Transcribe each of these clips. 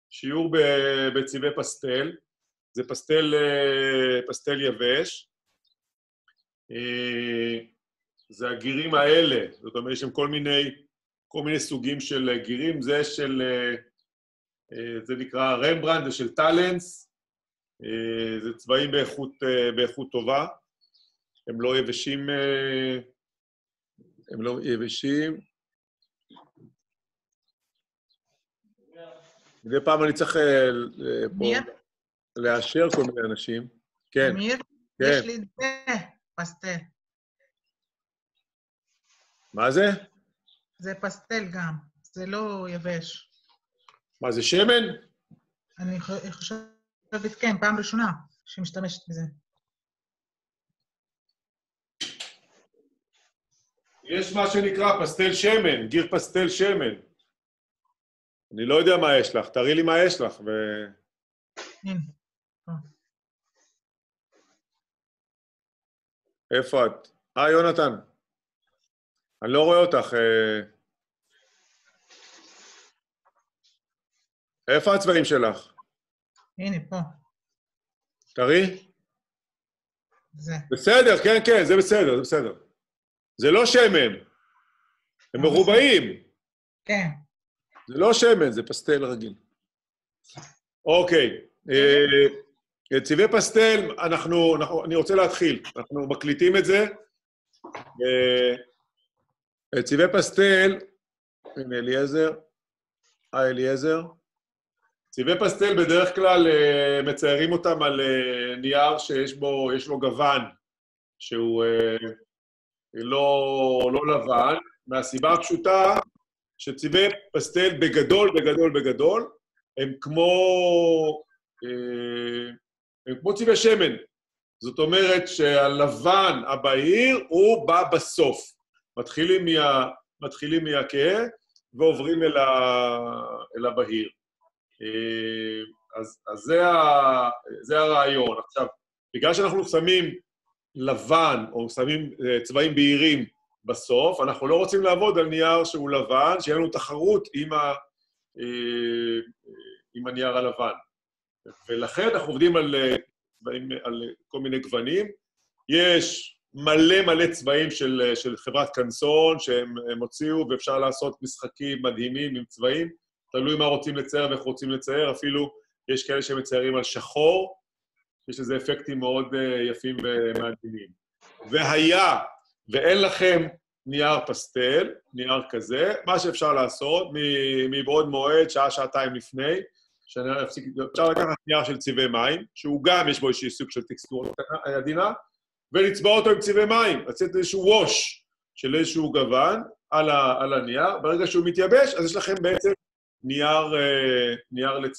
שיעור בצבעי פסטל. זה פסטל יבש. זה הגירים האלה, זאת אומרת, יש שם כל מיני סוגים של גירים, זה נקרא רמברנדט, זה של טלנס, זה צבעים באיכות טובה, הם לא יבשים, מדי פעם אני צריך לאשר כל מיני אנשים. כן. אמיר, כן. יש לי זה פסטל. מה זה? זה פסטל גם, זה לא יבש. מה זה, שמן? אני חושבת, כן, פעם ראשונה שמשתמשת בזה. יש מה שנקרא פסטל שמן, גיר פסטל שמן. אני לא יודע מה יש לך, תראי לי מה יש לך. הנה. איפה את? יונתן. אני לא רואה אותך. איפה הצבעים שלך? הנה, פה. תראי. זה. בסדר, כן, כן, זה בסדר, זה בסדר. זה לא שמן. הם מרובעים. כן. זה לא שמן, זה פסטל רגיל. אוקיי. צבעי פסטל, אני רוצה להתחיל. אנחנו מקליטים את זה. צבעי פסטל, הנה אליעזר. אליעזר. צבעי פסטל בדרך כלל מציירים אותם על נייר שיש לו גוון, שהוא לא לבן, מהסיבה הפשוטה שצבעי פסטל בגדול, הם כמו צבעי שמן. זאת אומרת שהלבן הבהיר הוא בא בסוף. מתחילים מהכהה ועוברים אל הבהיר. אז זה הרעיון. עכשיו, בגלל שאנחנו שמים לבן או שמים צבעים בהירים בסוף, אנחנו לא רוצים לעבוד על נייר שהוא לבן, שיהיה לנו תחרות עם הנייר הלבן. ולכן אנחנו עובדים על כל מיני גוונים. יש מלא צבעים של חברת קנסון שהם הוציאו, ואפשר לעשות משחקים מדהימים עם צבעים, תלוי מה רוצים לצייר ואיך רוצים לצייר, אפילו יש כאלה שמציירים על שחור, יש לזה אפקטים מאוד יפים ומעניינים. והיה, ואין לכם נייר פסטל, נייר כזה, מה שאפשר לעשות מבעוד מועד, שעתיים לפני, אפשר לקחת נייר של צבעי מים, שהוא גם יש בו איזשהו סוג של טקסטורה עדינה, ולצבוע אותו עם צבעי מים, לצאת איזשהו ווש של איזשהו גוון על הנייר, ברגע שהוא מתייבש, אז יש לכם בעצם נייר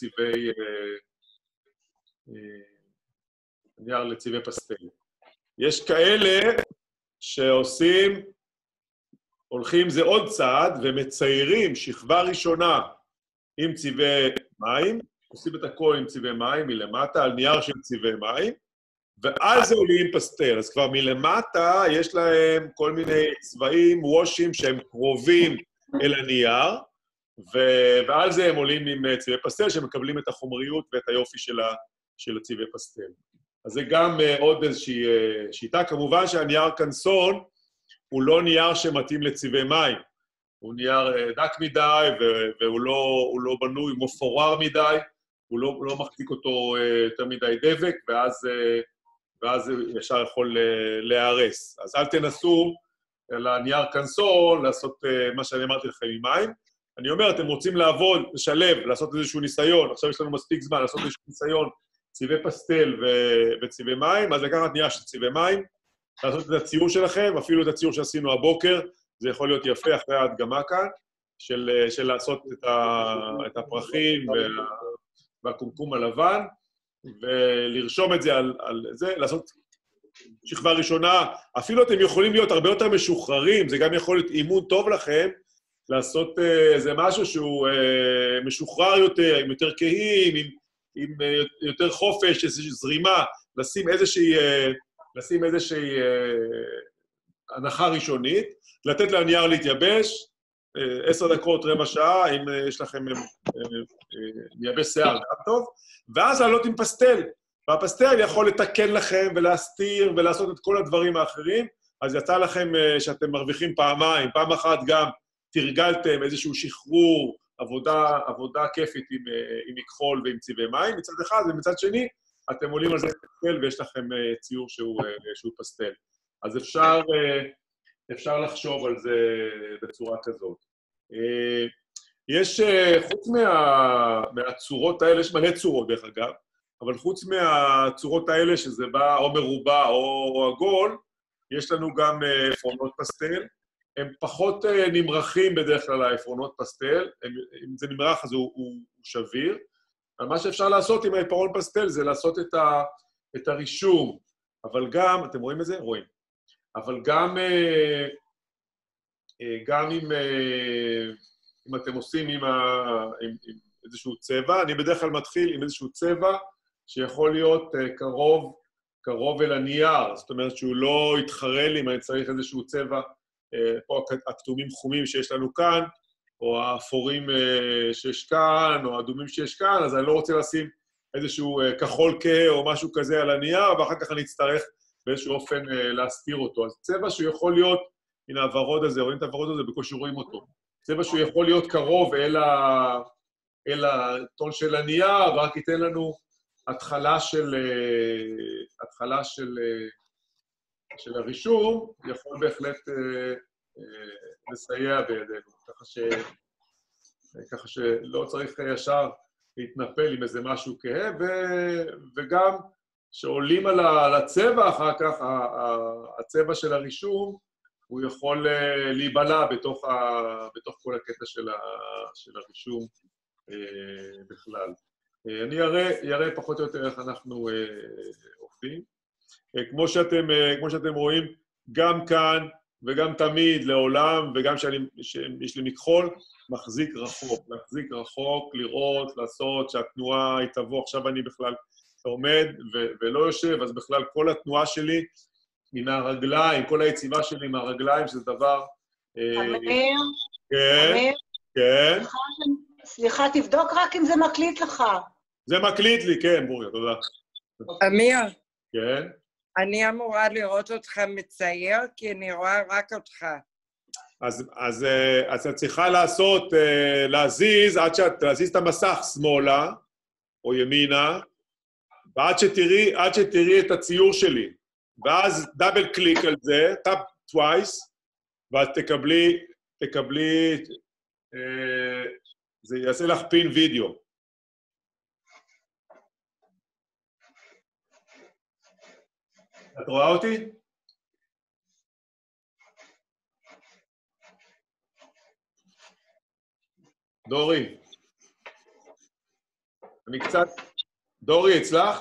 לצבעי פסטל. יש כאלה הולכים זה עוד צעד, ומציירים שכבה ראשונה עם צבעי מים, עושים את הכל עם צבעי מים מלמטה, על נייר של צבעי מים, ועל זה עולים פסטל. אז כבר מלמטה יש להם כל מיני צבעים, וושים שהם קרובים אל הנייר, ועל זה הם עולים עם צבעי פסטל, שמקבלים את החומריות ואת היופי של הצבעי פסטל. אז זה גם עוד איזושהי שיטה. כמובן שהנייר קנסון הוא לא נייר שמתאים לצבעי מים. הוא נייר דק מדי, והוא לא בנוי, הוא מפורר מדי, הוא לא מחזיק אותו יותר מדי דבק, ואז ישר יכול להיהרס. אז אל תנסו לנייר קנסון, לעשות מה שאני אמרתי לכם עם מים. אני אומר, אתם רוצים לעבוד, לשלב, לעשות איזשהו ניסיון, עכשיו יש לנו מספיק זמן, לעשות איזשהו ניסיון, צבעי פסטל וצבעי מים, אז לקחת נייר של צבעי מים, לעשות את הציור שלכם, אפילו את הציור שעשינו הבוקר, זה יכול להיות יפה אחרי ההדגמה כאן, של לעשות את הפרחים והקומקום הלבן, ולרשום את זה על זה, לעשות שכבה ראשונה. אפילו אתם יכולים להיות הרבה יותר משוחררים, זה גם יכול להיות אימון טוב לכם, לעשות איזה משהו שהוא משוחרר יותר, עם יותר כהים, עם יותר חופש, איזושהי זרימה, לשים איזושהי הנחה ראשונית, לתת לנייר להתייבש, 10 דקות, רבע שעה, אם יש לכם מייבש שיער, גם טוב, ואז לעלות עם פסטל. והפסטל יכול לתקן לכם ולהסתיר ולעשות את כל הדברים האחרים, אז יצא לכם שאתם מרוויחים פעמיים, פעם אחת גם תרגלתם איזשהו שחרור, עבודה כיפית עם מכחול ועם צבעי מים, מצד אחד, ומצד שני, אתם עולים על זה פסטל ויש לכם ציור שהוא פסטל. אז אפשר לחשוב על זה בצורה כזאת. יש, חוץ מהצורות האלה, יש מלא צורות דרך אגב, אבל חוץ מהצורות האלה, שזה בא או מרובע או עגול, יש לנו גם עפרונות פסטל. הם פחות נמרחים בדרך כלל העפרונות פסטל, אם זה נמרח אז הוא שביר, אבל מה שאפשר לעשות עם העפרון פסטל זה לעשות את הרישום, אבל גם, אתם רואים את זה? רואים. אבל גם אם אתם עושים עם איזשהו צבע, אני בדרך כלל מתחיל עם איזשהו צבע שיכול להיות קרוב אל הנייר, זאת אומרת שהוא לא יתחרה לי אם אני צריך איזשהו צבע, פה הכתומים חומים שיש לנו כאן, או האפורים שיש כאן, או האדומים שיש כאן, אז אני לא רוצה לשים איזשהו כחול כהה או משהו כזה על הנייר, ואחר כך אני אצטרך באיזשהו אופן להסתיר אותו. אז צבע שהוא יכול להיות, הנה הוורוד הזה, רואים את הוורוד הזה, בקושי רואים אותו. צבע שהוא יכול להיות קרוב אל הטון של הנייר, ורק ייתן לנו התחלה של הרישום, יכול בהחלט לסייע בידינו, ככה שלא צריך ישר להתנפל עם איזה משהו כהה, וגם שעולים על הצבע אחר כך, הצבע של הרישום, הוא יכול להיבלע בתוך כל הקטע של הרישום בכלל. אני אראה פחות או יותר איך אנחנו עובדים. כמו שאתם רואים, גם כאן וגם תמיד, לעולם, וגם שיש לי מכחול, מחזיק רחוק, לראות, לעשות, שהתנועה היא תבוא. עכשיו אני בכלל עומד ולא יושב, אז בכלל כל התנועה שלי היא מהרגליים, כל היציבה שלי היא מהרגליים, שזה דבר... אמיר? כן, אמיר? כן. סליחה, תבדוק רק אם זה מקליט לך. זה מקליט לי, כן, בוריה, תודה. אמיר? כן? אני אמורה לראות אותך מצייר, כי אני רואה רק אותך. אז את צריכה להזיז את המסך שמאלה, או ימינה, ועד שתראי את הציור שלי. ואז דאבל קליק על זה, טאפ טווייס, ואת תקבלי, זה יעשה לך פין וידאו. את רואה אותי? דורי. דורי, הצלחת?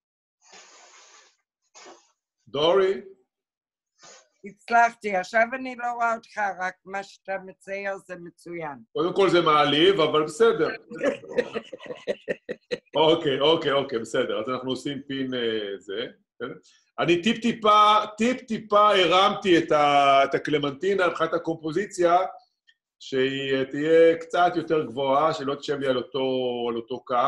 דורי? הצלחתי, עכשיו אני לא רואה אותך, רק מה שאתה מצייר זה מצוין. קודם כל זה מעליב, אבל בסדר. אוקיי, בסדר. אז אנחנו עושים פין זה. אני טיפ-טיפה הרמתי את הקלמנטינה מבחינת הקומפוזיציה, שהיא תהיה קצת יותר גבוהה, שלא תשב לי על אותו קו.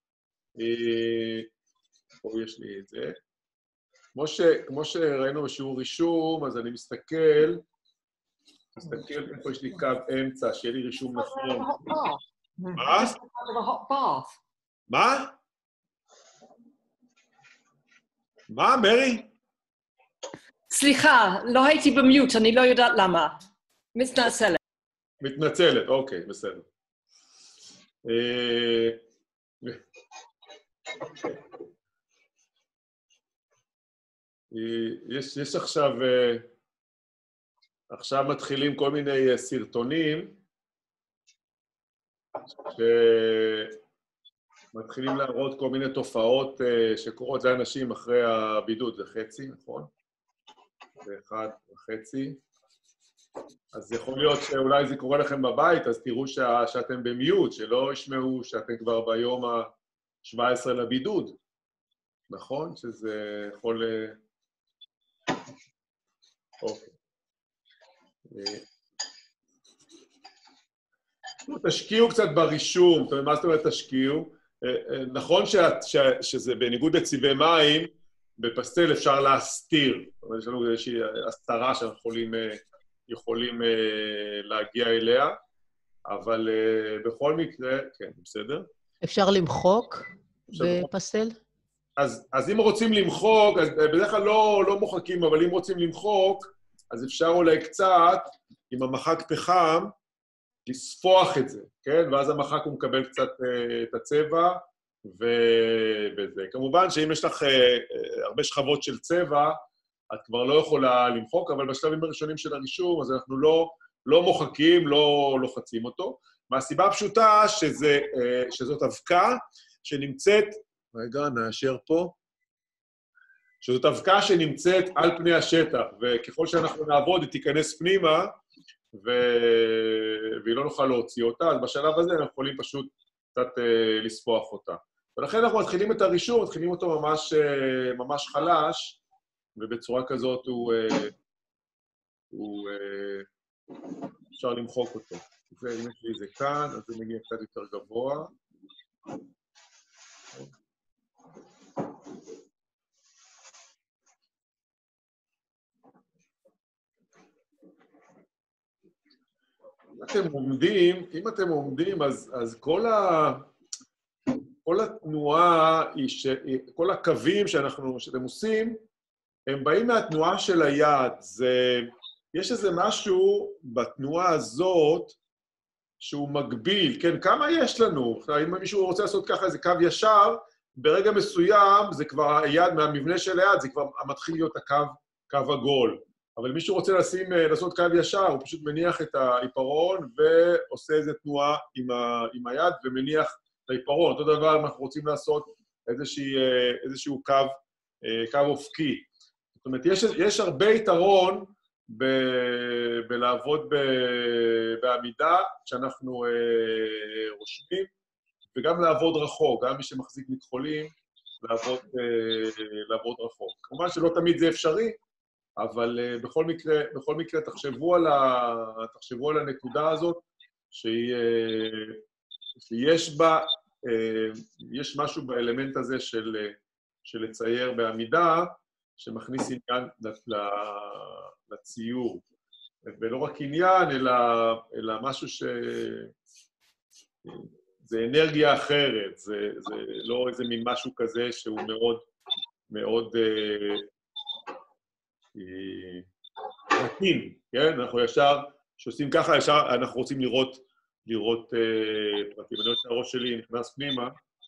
פה יש לי את זה. כמו שראינו בשיעור רישום, אז אני מסתכל איפה יש לי קו אמצע, שיהיה לי רישום נכון. מה? מה? מה, מרי? סליחה, לא הייתי במיוט, אני לא יודעת למה. מתנצלת, אוקיי, בסדר. יש עכשיו מתחילים כל מיני סרטונים שמתחילים להראות כל מיני תופעות שקורות לאנשים אחרי הבידוד. זה חצי, נכון? זה 1.5. אז יכול להיות שאולי זה קורה לכם בבית, אז תראו שאתם במיוט, שלא ישמעו שאתם כבר ביום ה-17 לבידוד. נכון? שזה יכול... אוקיי. תשקיעו קצת ברישום, מה זאת אומרת תשקיעו? נכון שזה בניגוד לצבעי מים, בפסטל אפשר להסתיר. זאת אומרת, יש לנו איזושהי הסתרה שאנחנו יכולים להגיע אליה, אבל בכל מקרה, כן, בסדר? אפשר למחוק בפסטל? אז אם רוצים למחוק, אז בדרך כלל לא מוחקים, אבל אם רוצים למחוק, אז אפשר אולי קצת, עם המחק פחם, לספוח את זה, כן? ואז המחק הוא מקבל קצת את הצבע, וזה. כמובן שאם יש לך הרבה שכבות של צבע, את כבר לא יכולה למחוק, אבל בשלבים הראשונים של הרישום, אז אנחנו לא מוחקים, לא לוחצים אותו. מהסיבה הפשוטה שזאת אבקה שנמצאת, רגע, נאשר פה, שזאת אבקה שנמצאת על פני השטח, וככל שאנחנו נעבוד, היא תיכנס פנימה, והיא לא נוכל להוציא אותה, אז בשלב הזה אנחנו יכולים פשוט קצת לספוח אותה. ולכן אנחנו מתחילים את הרישום, מתחילים אותו ממש חלש, ובצורה כזאת אפשר למחוק אותו. אם יש לי זה כאן, אז זה מגיע קצת יותר גבוה. אם אתם עומדים, אז כל התנועה, כל הקווים שאתם עושים, הם באים מהתנועה של היד. יש איזה משהו בתנועה הזאת שהוא מגביל, כן? כמה יש לנו? אם מישהו רוצה לעשות ככה איזה קו ישר, ברגע מסוים זה כבר היד, מהמבנה של היד, זה כבר מתחיל להיות קו עגול. אבל אם מישהו רוצה לעשות קו ישר, הוא פשוט מניח את העיפרון ועושה איזו תנועה עם היד ומניח את העיפרון. אותו דבר אם אנחנו רוצים לעשות איזשהו קו אופקי. זאת אומרת, יש הרבה יתרון בלעבוד בעמידה, כשאנחנו רושמים, וגם לעבוד רחוק, גם מי שמחזיק מכחולים, לעבוד רחוק. כמובן שלא תמיד זה אפשרי, אבל בכל מקרה תחשבו על הנקודה הזאת, שיש בה, יש משהו באלמנט הזה של לצייר בעמידה, שמכניס עניין לציור. ולא רק עניין, אלא משהו זה אנרגיה אחרת, זה לא איזה מין משהו כזה שהוא מאוד רתין, כן? אנחנו ישר, שעושים ככה, ישר אנחנו רוצים לראות פרטים. אני רואה שהראש שלי נכנס פנימה,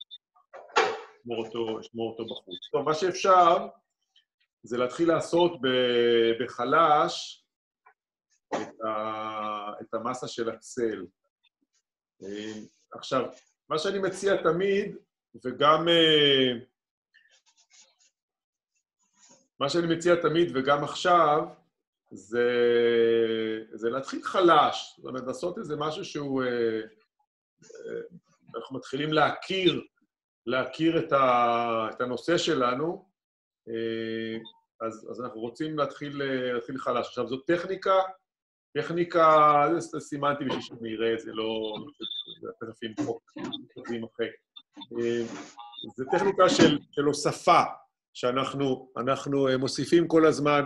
לשמור אותו בחוץ. טוב, מה שאפשר זה להתחיל לעשות בחלש את המסה של הצל. עכשיו, מה שאני מציע תמיד, וגם עכשיו, זה להתחיל חלש. זאת אומרת, לעשות איזה משהו שהוא... אנחנו מתחילים להכיר את הנושא שלנו, אז אנחנו רוצים להתחיל חלש. עכשיו, זו טכניקה, זה סימנתי בשביל שאני אראה את זה, לא... זה תכף עם אחרי. זו טכניקה של הוספה, שאנחנו מוסיפים כל הזמן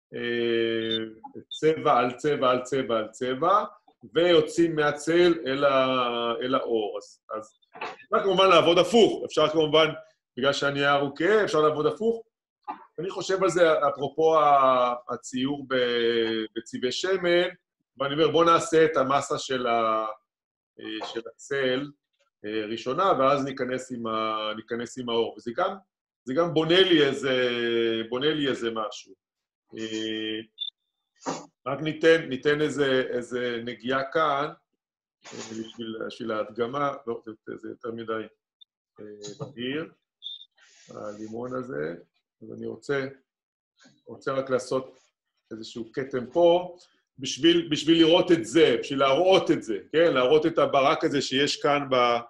צבע על צבע על צבע על צבע, ויוצאים מהצל אל האור. אז אפשר כמובן לעבוד הפוך, אפשר כמובן, בגלל שהנייר הוא כהה, אפשר לעבוד הפוך. אני חושב על זה, אפרופו הציור בצבעי שמן, ואני אומר, בואו נעשה את המסה של הצל ראשונה, ואז ניכנס עם האור. וזה גם בונה לי איזה משהו. רק ניתן איזה נגיעה כאן, בשביל ההדגמה, לא, זה יותר מדי בהיר, הלימון הזה, אז אני רוצה רק לעשות איזשהו קטם פה, בשביל לראות את זה, בשביל להראות את זה, כן? להראות את הברק הזה שיש כאן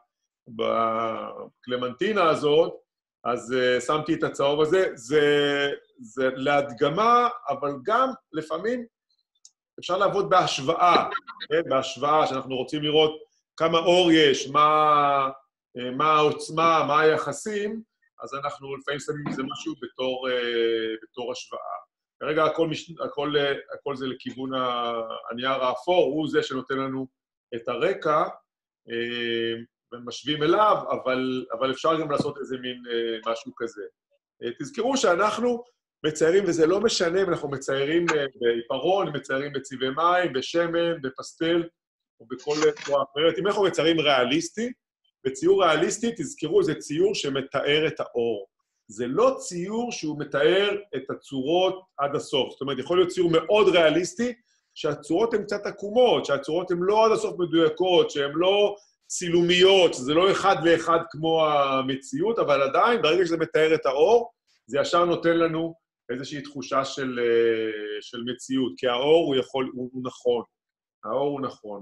בקלמנטינה הזאת, אז שמתי את הצהוב הזה, זה להדגמה, אבל גם לפעמים אפשר לעבוד בהשוואה, כן? בהשוואה שאנחנו רוצים לראות כמה אור יש, מה העוצמה, מה היחסים, אז אנחנו לפעמים שמים את זה משהו בתור השוואה. כרגע הכל זה לכיוון הנייר האפור, הוא זה שנותן לנו את הרקע, ומשווים אליו, אבל אפשר גם לעשות איזה מין משהו כזה. תזכרו שאנחנו מציירים, וזה לא משנה אם אנחנו מציירים בעיפרון, מציירים בצבעי מים, בשמן, בפסטל, או בכל צורה אחרת. אם אנחנו מציירים ריאליסטי, בציור ריאליסטי, תזכרו, זה ציור שמתאר את האור. זה לא ציור שהוא מתאר את הצורות עד הסוף. זאת אומרת, יכול להיות ציור מאוד ריאליסטי, שהצורות הן קצת עקומות, שהצורות הן לא עד הסוף מדויקות, שהן לא צילומיות, שזה לא אחד לאחד כמו המציאות, אבל עדיין, ברגע שזה מתאר את האור, זה ישר נותן לנו איזושהי תחושה של מציאות, כי האור הוא נכון. האור הוא נכון.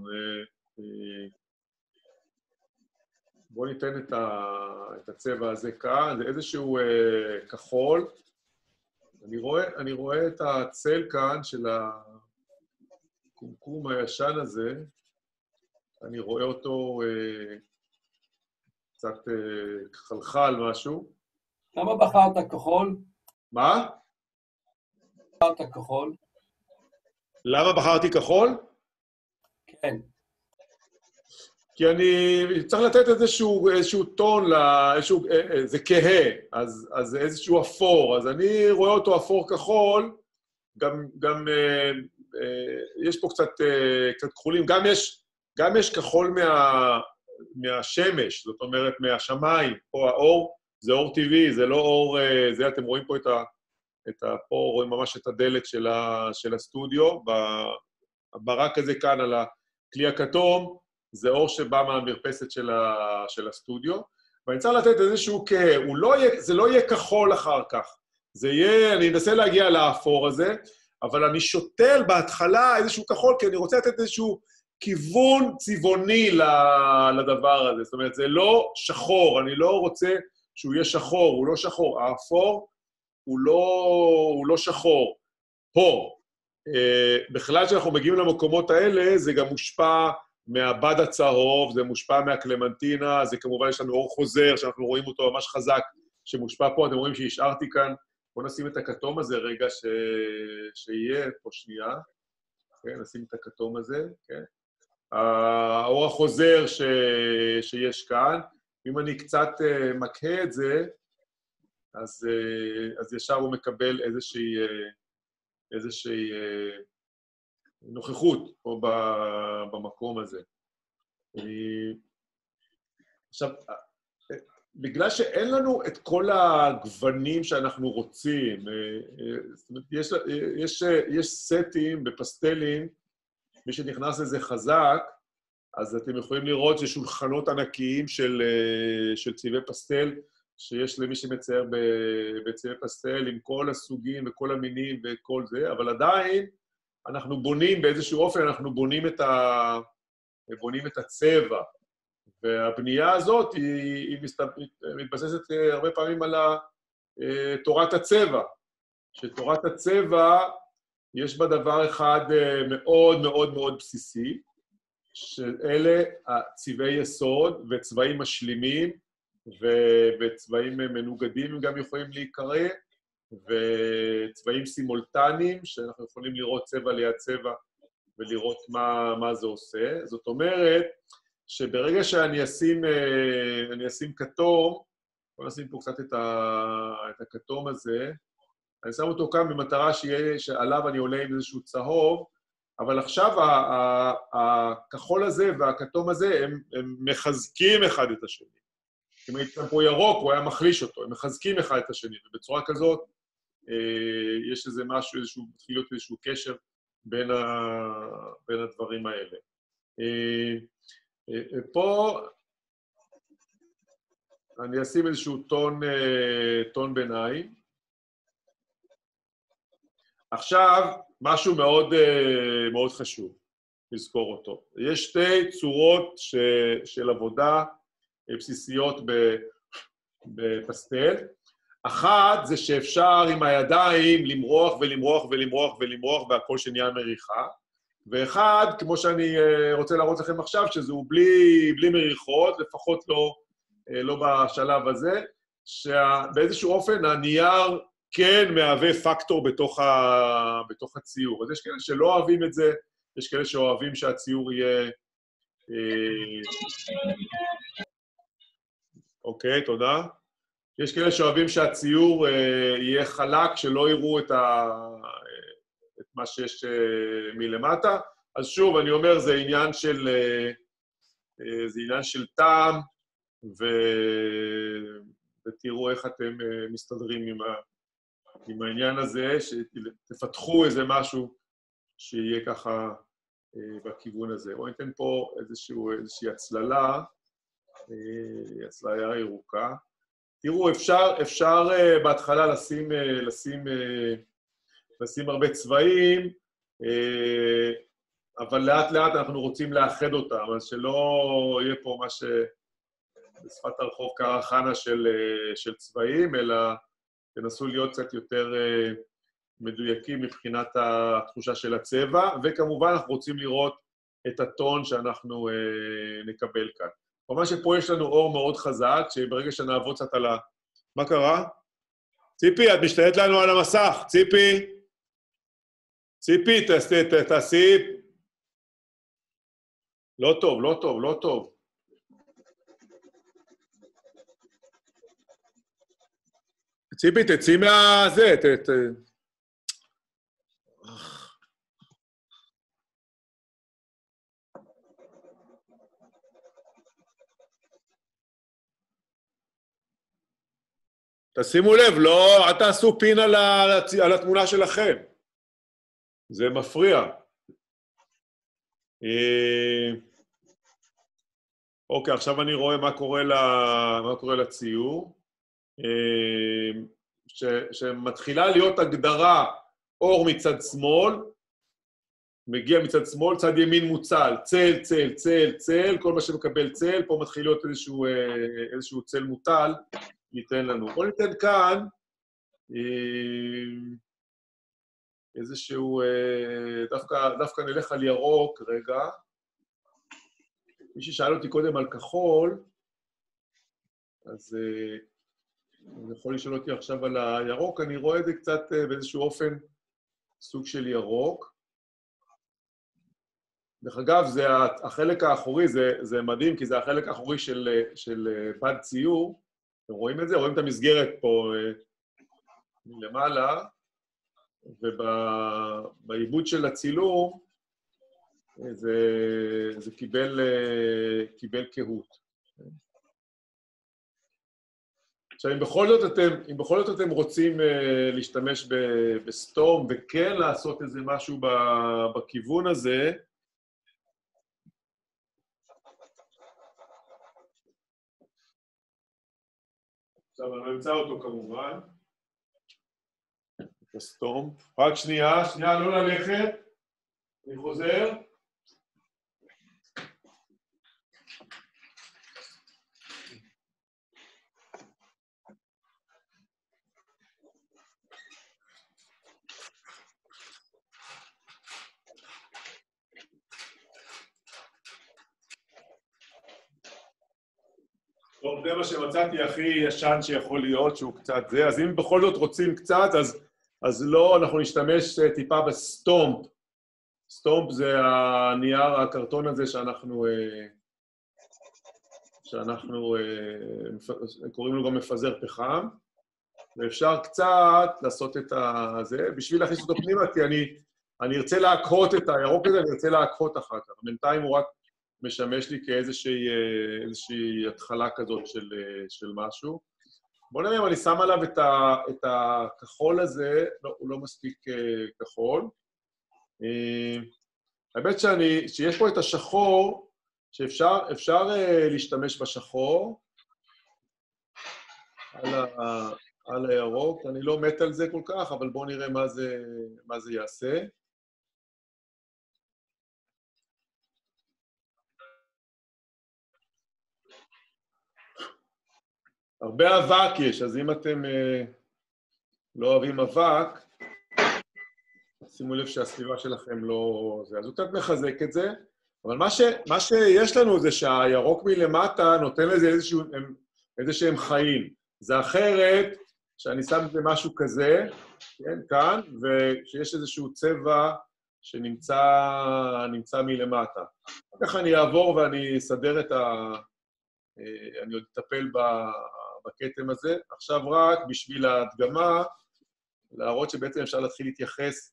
בואו ניתן את הצבע הזה כאן, זה איזשהו כחול. אני רואה את הצל כאן של הקומקום הישן הזה, אני רואה אותו קצת חלחל משהו. למה בחרת כחול? מה? בחרת כחול? למה בחרתי כחול? כן. כי אני צריך לתת איזשהו טון, זה כהה, אז איזשהו אפור, אז אני רואה אותו אפור כחול, גם יש פה קצת כחולים, גם יש כחול מהשמש, זאת אומרת מהשמיים, פה האור זה אור טבעי, זה לא אור, זה אתם רואים פה פה רואים ממש את הדלת של הסטודיו, הברק הזה כאן על הכלי הכתום, זה אור שבא מהמרפסת של הסטודיו, ואני צריך לתת איזשהו כהה, זה לא יהיה כחול אחר כך, זה יהיה, אני אנסה להגיע לאפור הזה, אבל אני שותל בהתחלה איזשהו כחול, כי אני רוצה לתת איזשהו כיוון צבעוני לדבר הזה, זאת אומרת, זה לא שחור, אני לא רוצה שהוא יהיה שחור, הוא לא שחור, האפור הוא לא שחור. פה, בכלל כשאנחנו מגיעים למקומות האלה, זה גם מושפע מהבד הצהוב, זה מושפע מהקלמנטינה, זה כמובן יש לנו אור חוזר, שאנחנו רואים אותו ממש חזק, שמושפע פה, אתם רואים שהשארתי כאן, בואו נשים את הכתום הזה רגע שיהיה פה שנייה, כן, נשים את הכתום הזה, כן. האור החוזר שיש כאן, אם אני קצת מקהה את זה, אז ישר הוא מקבל איזושהי נוכחות פה במקום הזה. עכשיו, בגלל שאין לנו את כל הגוונים שאנחנו רוצים, זאת אומרת, יש סטים בפסטלים, מי שנכנס לזה חזק, אז אתם יכולים לראות שיש שולחנות ענקיים של צבעי פסטל, שיש למי שמצייר בצבעי פסטל עם כל הסוגים וכל המינים וכל זה, אבל עדיין אנחנו בונים באיזשהו אופן, אנחנו בונים את הצבע. והבנייה הזאת היא מתבססת הרבה פעמים על תורת הצבע. שתורת הצבע, יש בה דבר אחד מאוד מאוד מאוד בסיסי, שאלה הצבעי יסוד וצבעים משלימים, וצבעים מנוגדים הם גם יכולים להיקרא, וצבעים סימולטניים, שאנחנו יכולים לראות צבע ליד צבע ולראות מה זה עושה. זאת אומרת, שברגע שאני אשים כתום, בואו נשים פה קצת את הכתום הזה, אני שם אותו כאן במטרה שעליו אני עולה עם איזשהו צהוב, אבל עכשיו הכחול הזה והכתום הזה הם מחזקים אחד את השני. אם הייתי כאן פה ירוק, הוא היה מחליש אותו, הם מחזקים אחד את השני, ובצורה כזאת יש איזה משהו, מתחיל להיות איזשהו קשר בין הדברים האלה. פה אני אשים איזשהו טון ביניים. עכשיו, משהו מאוד, מאוד חשוב לזכור אותו. יש שתי צורות של עבודה בסיסיות בפסטל. אחת זה שאפשר עם הידיים למרוח ולמרוח ולמרוח ולמרוח והכל שנהיה מריחה, ואחד, כמו שאני רוצה להראות לכם עכשיו, שזהו בלי מריחות, לפחות לא בשלב הזה, שבאיזשהו אופן הנייר כן מהווה פקטור בתוך הציור. אז יש כאלה שלא אוהבים את זה, יש כאלה שאוהבים שהציור יהיה... אוקיי, תודה. יש כאלה שאוהבים שהציור יהיה חלק, שלא יראו את מה שיש מלמטה. אז שוב, אני אומר, זה עניין של טעם, ותראו איך אתם מסתדרים עם העניין הזה, שתפתחו איזה משהו שיהיה ככה בכיוון הזה. בואו ניתן פה איזושהי הצללה, הצללה ירוקה. תראו, אפשר בהתחלה לשים הרבה צבעים, אבל לאט לאט אנחנו רוצים לאחד אותם, אז שלא יהיה פה מה שבשפת הרחוב קרא חנה של צבעים, אלא תנסו להיות קצת יותר מדויקים מבחינת התחושה של הצבע, וכמובן אנחנו רוצים לראות את הטון שאנחנו נקבל כאן. כלומר שפה יש לנו אור מאוד חזק, שברגע שנעבוד קצת על ה... מה קרה? ציפי, את משתלט לנו על המסך, ציפי. ציפי, תעשי... לא טוב, לא טוב, לא טוב. ציפי, תצאי מהזה, תשימו לב, לא, אל תעשו פין על התמונה שלכם. זה מפריע. אוקיי, עכשיו אני רואה מה קורה לציור. שמתחילה להיות הגדרה אור מצד שמאל, מגיע מצד שמאל, צד ימין מוצל, צל, צל, צל, צל, כל מה שמקבל צל, פה מתחיל להיות איזשהו צל מוטל, ניתן לנו. בואו ניתן כאן איזשהו, דווקא נלך על ירוק, רגע. מי ששאל אותי קודם על כחול, אז אני יכול לשאול אותי עכשיו על הירוק, אני רואה את זה קצת באיזשהו אופן סוג של ירוק. דרך אגב, זה החלק האחורי, זה מדהים, כי זה החלק האחורי של בד ציור. אתם רואים את זה? רואים את המסגרת פה מלמעלה, ובעיבוד של הצילום, זה קיבל קהות. עכשיו, אם בכל זאת אתם רוצים להשתמש בסטורם, וכן לעשות איזה משהו בכיוון הזה, עכשיו, אני אמצא אותו כמובן, את הסטורם. רק שנייה, לא ללכת. אני חוזר. טוב, זה מה שמצאתי הכי ישן שיכול להיות, שהוא קצת זה. אז אם בכל זאת רוצים קצת, אז לא, אנחנו נשתמש טיפה בסטומפ. סטומפ זה הנייר, הקרטון הזה שאנחנו קוראים לו גם מפזר פחם, ואפשר קצת לעשות את זה. בשביל להכניס אותו פנימה, כי אני ארצה להקהות את הירוק הזה, אני ארצה להקהות אחר כך. בינתיים הוא רק משמש לי כאיזושהי התחלה כזאת של משהו. בואו נראה אם אני שם עליו את הכחול הזה, לא, הוא לא מספיק כחול. האמת שיש פה את השחור, שאפשר להשתמש בשחור על הירוק. אני לא מת על זה כל כך, אבל בואו נראה מה זה יעשה. הרבה אבק יש, אז אם אתם לא אוהבים אבק, שימו לב שהסביבה שלכם לא... אז הוא קצת מחזק את זה, אבל מה שיש לנו זה שהירוק מלמטה נותן לזה איזשהם חיים. זה אחרת, שאני שם את זה משהו כזה, כן, כאן, ושיש איזשהו צבע שנמצא מלמטה. כך אני אעבור ואני אסדר את אני עוד אטפל בקטם הזה. עכשיו רק בשביל ההדגמה, להראות שבעצם אפשר להתחיל להתייחס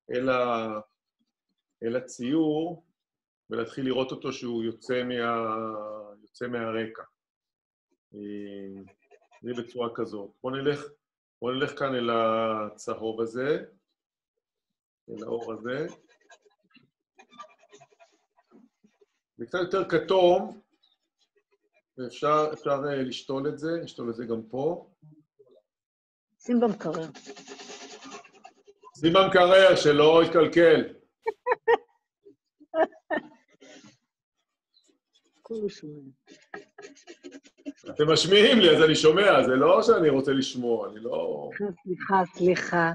אל הציור, ולהתחיל לראות אותו שהוא יוצא מהרקע. זה בצורה כזאת. בואו נלך כאן אל הצהוב הזה, אל האור הזה. זה קצת יותר כתום, ואפשר לשתול את זה גם פה. שים במקרר. שים במקרר, שלא יתקלקל. כולו שומע. אתם משמיעים לי, אז אני שומע, זה לא שאני רוצה לשמוע, אני לא... סליחה.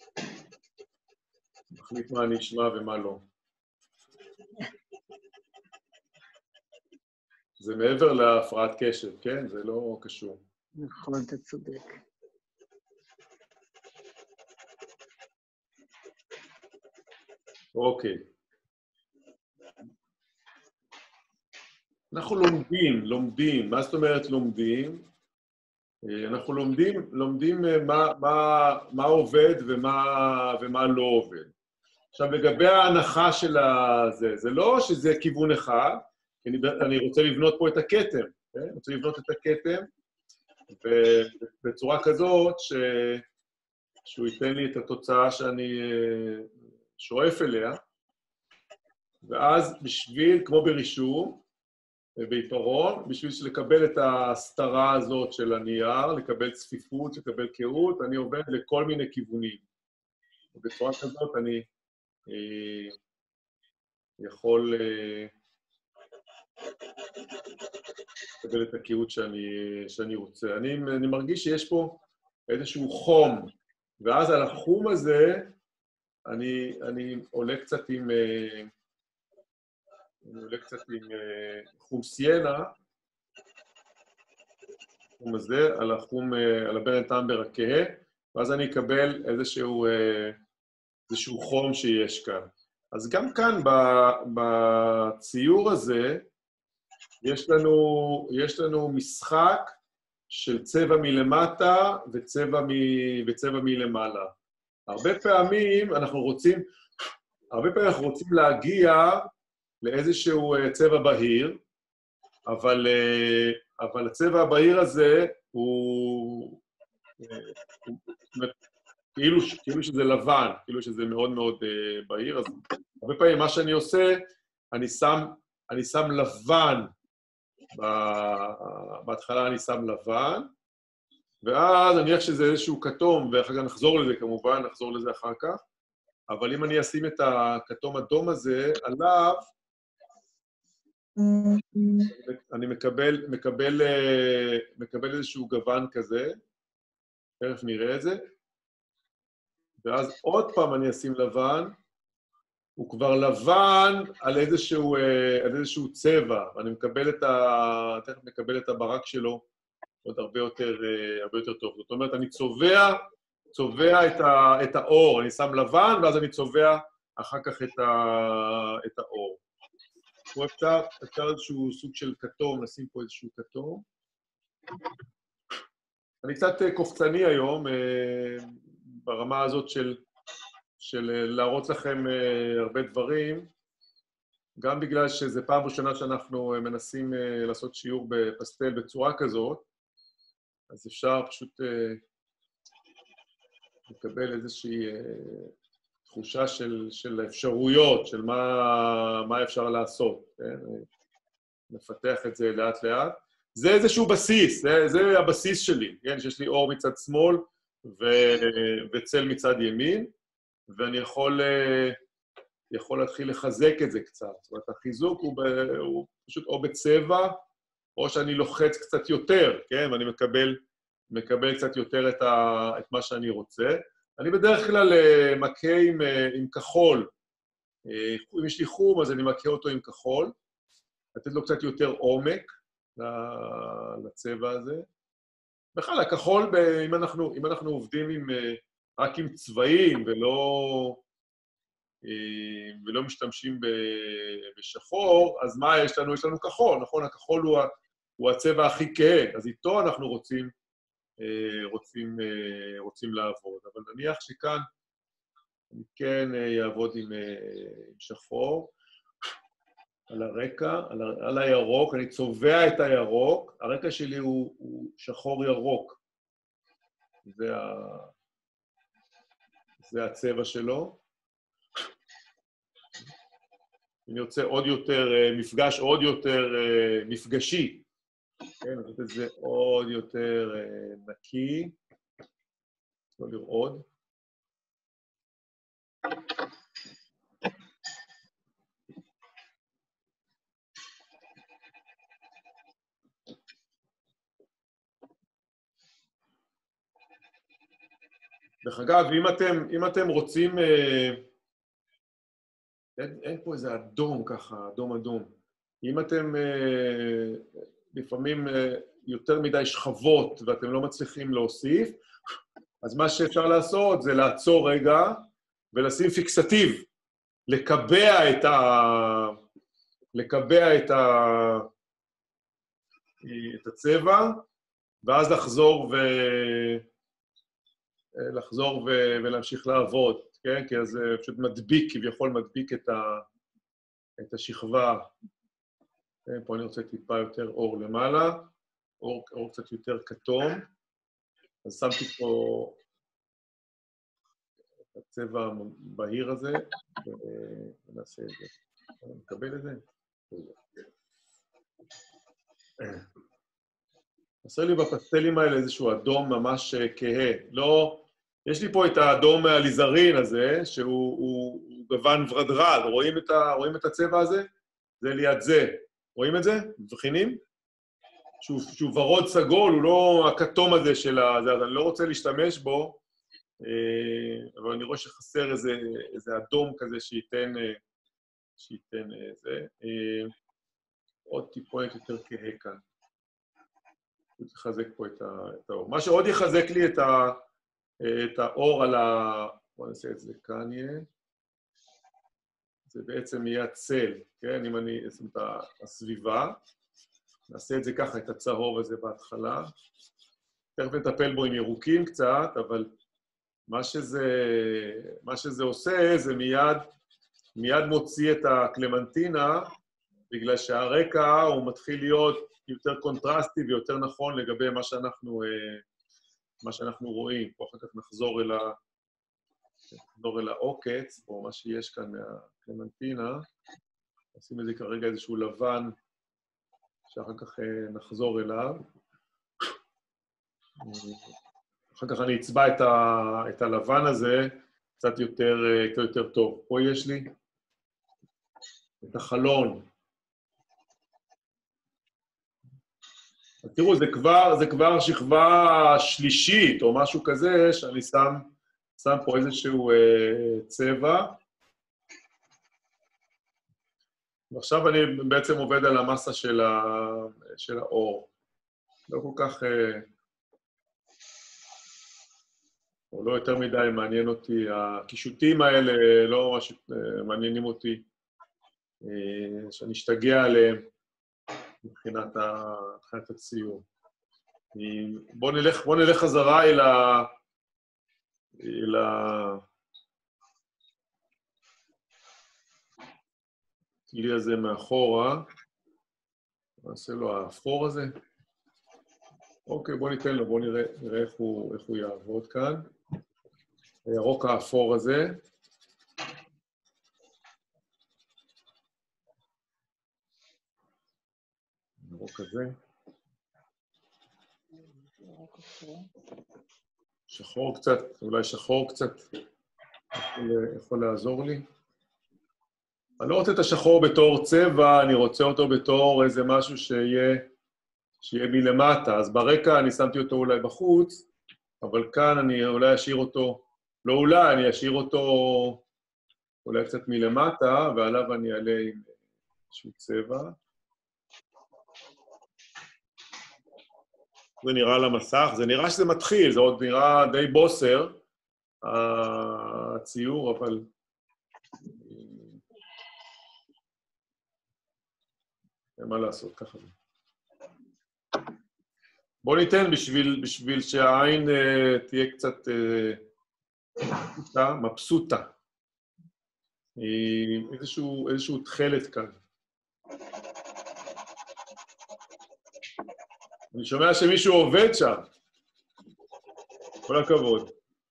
מחליט מה אני אשמע ומה לא. זה מעבר להפרעת קשב, כן? זה לא קשור. נכון, אתה צודק. אוקיי. אנחנו לומדים. מה זאת אומרת לומדים? אנחנו לומדים מה עובד ומה לא עובד. עכשיו, לגבי ההנחה של זה, זה לא שזה כיוון אחד, כי אני רוצה לבנות פה את הכתם, כן? אני רוצה לבנות את הכתם, ובצורה כזאת שהוא ייתן לי את התוצאה שאני שואף אליה, ואז כמו ברישום, בעיפרון, בשביל לקבל את ההסתרה הזאת של הנייר, לקבל צפיפות, לקבל קהות, אני עובד לכל מיני כיוונים. ובצורה כזאת אני יכול לקבל את הקהות שאני רוצה. אני מרגיש שיש פה איזשהו חום, ואז על החום הזה אני עולה קצת עם חום סיינה, החום הזה, על הברנטמבר הכהה, ואז אני אקבל איזשהו חום שיש כאן. אז גם כאן, בציור הזה, יש לנו משחק של צבע מלמטה וצבע מלמעלה. הרבה פעמים אנחנו רוצים להגיע לאיזשהו צבע בהיר, אבל הצבע הבהיר הזה הוא כאילו שזה לבן, כאילו שזה מאוד מאוד בהיר. אז הרבה פעמים מה שאני עושה, אני שם לבן, בהתחלה אני שם לבן, ואז נניח שזה איזשהו כתום, ואחר כך נחזור לזה אחר כך, אבל אם אני אשים את הכתום אדום הזה עליו, אני מקבל איזשהו גוון כזה, תכף נראה את זה, ואז עוד פעם אני אשים לבן, הוא כבר לבן על איזשהו צבע, ואני תכף מקבל את הברק שלו עוד הרבה יותר טוב. זאת אומרת, אני צובע את האור, אני שם לבן, ואז אני צובע אחר כך את האור. פה אפשר איזשהו סוג של כתום, נשים פה איזשהו כתום. אני קצת קופצני היום, ברמה הזאת של להראות לכם הרבה דברים, גם בגלל שזו פעם ראשונה שאנחנו מנסים לעשות שיעור בפסטל בצורה כזאת, אז אפשר פשוט לקבל איזושהי תחושה של אפשרויות, של מה אפשר לעשות. נפתח את זה לאט לאט. זה איזשהו בסיס, זה הבסיס שלי, כן? שיש לי אור מצד שמאל וצל מצד ימין, ואני יכול להתחיל לחזק את זה קצת. זאת אומרת, החיזוק הוא פשוט או בצבע, או שאני לוחץ קצת יותר, כן? ואני מקבל קצת יותר את מה שאני רוצה. אני בדרך כלל מכה עם כחול. אם יש לי חום, אז אני מכה אותו עם כחול. לתת לו קצת יותר עומק לצבע הזה. בכלל, הכחול, אם אנחנו עובדים רק עם צבעים ולא משתמשים בשחור, אז מה יש לנו? יש לנו כחול, נכון? הכחול הוא הצבע הכי כהה, אז איתו אנחנו רוצים לעבוד. אבל נניח שכאן אני כן אעבוד עם שחור, על הרקע, על הירוק, אני צובע את הירוק, הרקע שלי הוא שחור ירוק. זה הצבע שלו. אני רוצה עוד יותר, מפגש עוד יותר מפגשי. כן, אני רוצה את זה עוד יותר נקי. לא לרעוד. דרך אגב, אם אתם רוצים... אין פה איזה אדום ככה, אדום. אם אתם לפעמים יותר מדי שכבות ואתם לא מצליחים להוסיף, אז מה שאפשר לעשות זה לעצור רגע ולשים פיקסטיב, לקבע את הצבע, ואז לחזור ולהמשיך לעבוד, כן? כי אז פשוט מדביק, כביכול מדביק את השכבה. פה אני רוצה טיפה יותר אור למעלה, אור קצת יותר כתום. אז שמתי פה את הצבע הבהיר הזה, ונעשה את זה. אני מקבל את זה? עשה לי בפסטלים האלה איזשהו אדום ממש כהה. לא... יש לי פה את האדום הליזרין הזה, שהוא גוון ורדרד. רואים את הצבע הזה? זה ליד זה. רואים את זה? מבחינים? שהוא ורוד סגול, הוא לא הכתום הזה של זה, אז אני לא רוצה להשתמש בו, אבל אני רואה שחסר איזה אדום כזה שייתן זה. עוד טיפונת יותר כהה כאן. אני לחזק פה את האור. מה שעוד יחזק לי את האור על בואו נעשה את זה כאן יהיה. זה בעצם יהיה הצל, כן? אם אני אשים את הסביבה, נעשה את זה ככה, את הצהוב הזה בהתחלה. תכף נטפל בו עם ירוקים קצת, אבל מה שזה עושה, זה מיד מוציא את הקלמנטינה, בגלל שהרקע הוא מתחיל להיות יותר קונטרסטי ויותר נכון לגבי מה שאנחנו רואים. פה אחר כך נחזור אל העוקץ, או מה שיש כאן מהקלמנטינה. נשים את זה כרגע איזשהו לבן, שאחר כך נחזור אליו. אחר כך אני אצבע את הלבן הזה קצת יותר טוב. פה יש לי את החלון. תראו, זה כבר שכבה שלישית, או משהו כזה, שאני שם פה איזשהו צבע. ועכשיו אני בעצם עובד על המסה של האור. לא כל כך... או לא יותר מדי מעניין אותי. הקישוטים האלה לא ממש מעניינים אותי, שאני אשתגע עליהם מבחינת הציור. בואו נלך חזרה אל הכלי הזה מאחורה. נעשה לו האפור הזה. אוקיי, בואו ניתן לו, בואו נראה איך הוא יעבוד כאן. הירוק האפור הזה. הירוק הזה. שחור קצת, אולי שחור קצת יכול לעזור לי. אני לא רוצה את השחור בתור צבע, אני רוצה אותו בתור איזה משהו שיהיה מלמטה. אז ברקע אני שמתי אותו אולי בחוץ, אבל כאן אני אולי אשאיר אותו לא אולי, אני אשאיר אותו אולי קצת מלמטה, ועליו אני אעלה עם איזשהו צבע. זה נראה על המסך, זה נראה שזה מתחיל, זה עוד נראה די בוסר, הציור, אבל... אין מה לעשות, ככה זה. בואו ניתן בשביל שהעין תהיה קצת מבסוטה. איזשהו תחלת כאן. אני שומע שמישהו עובד שם. כל הכבוד.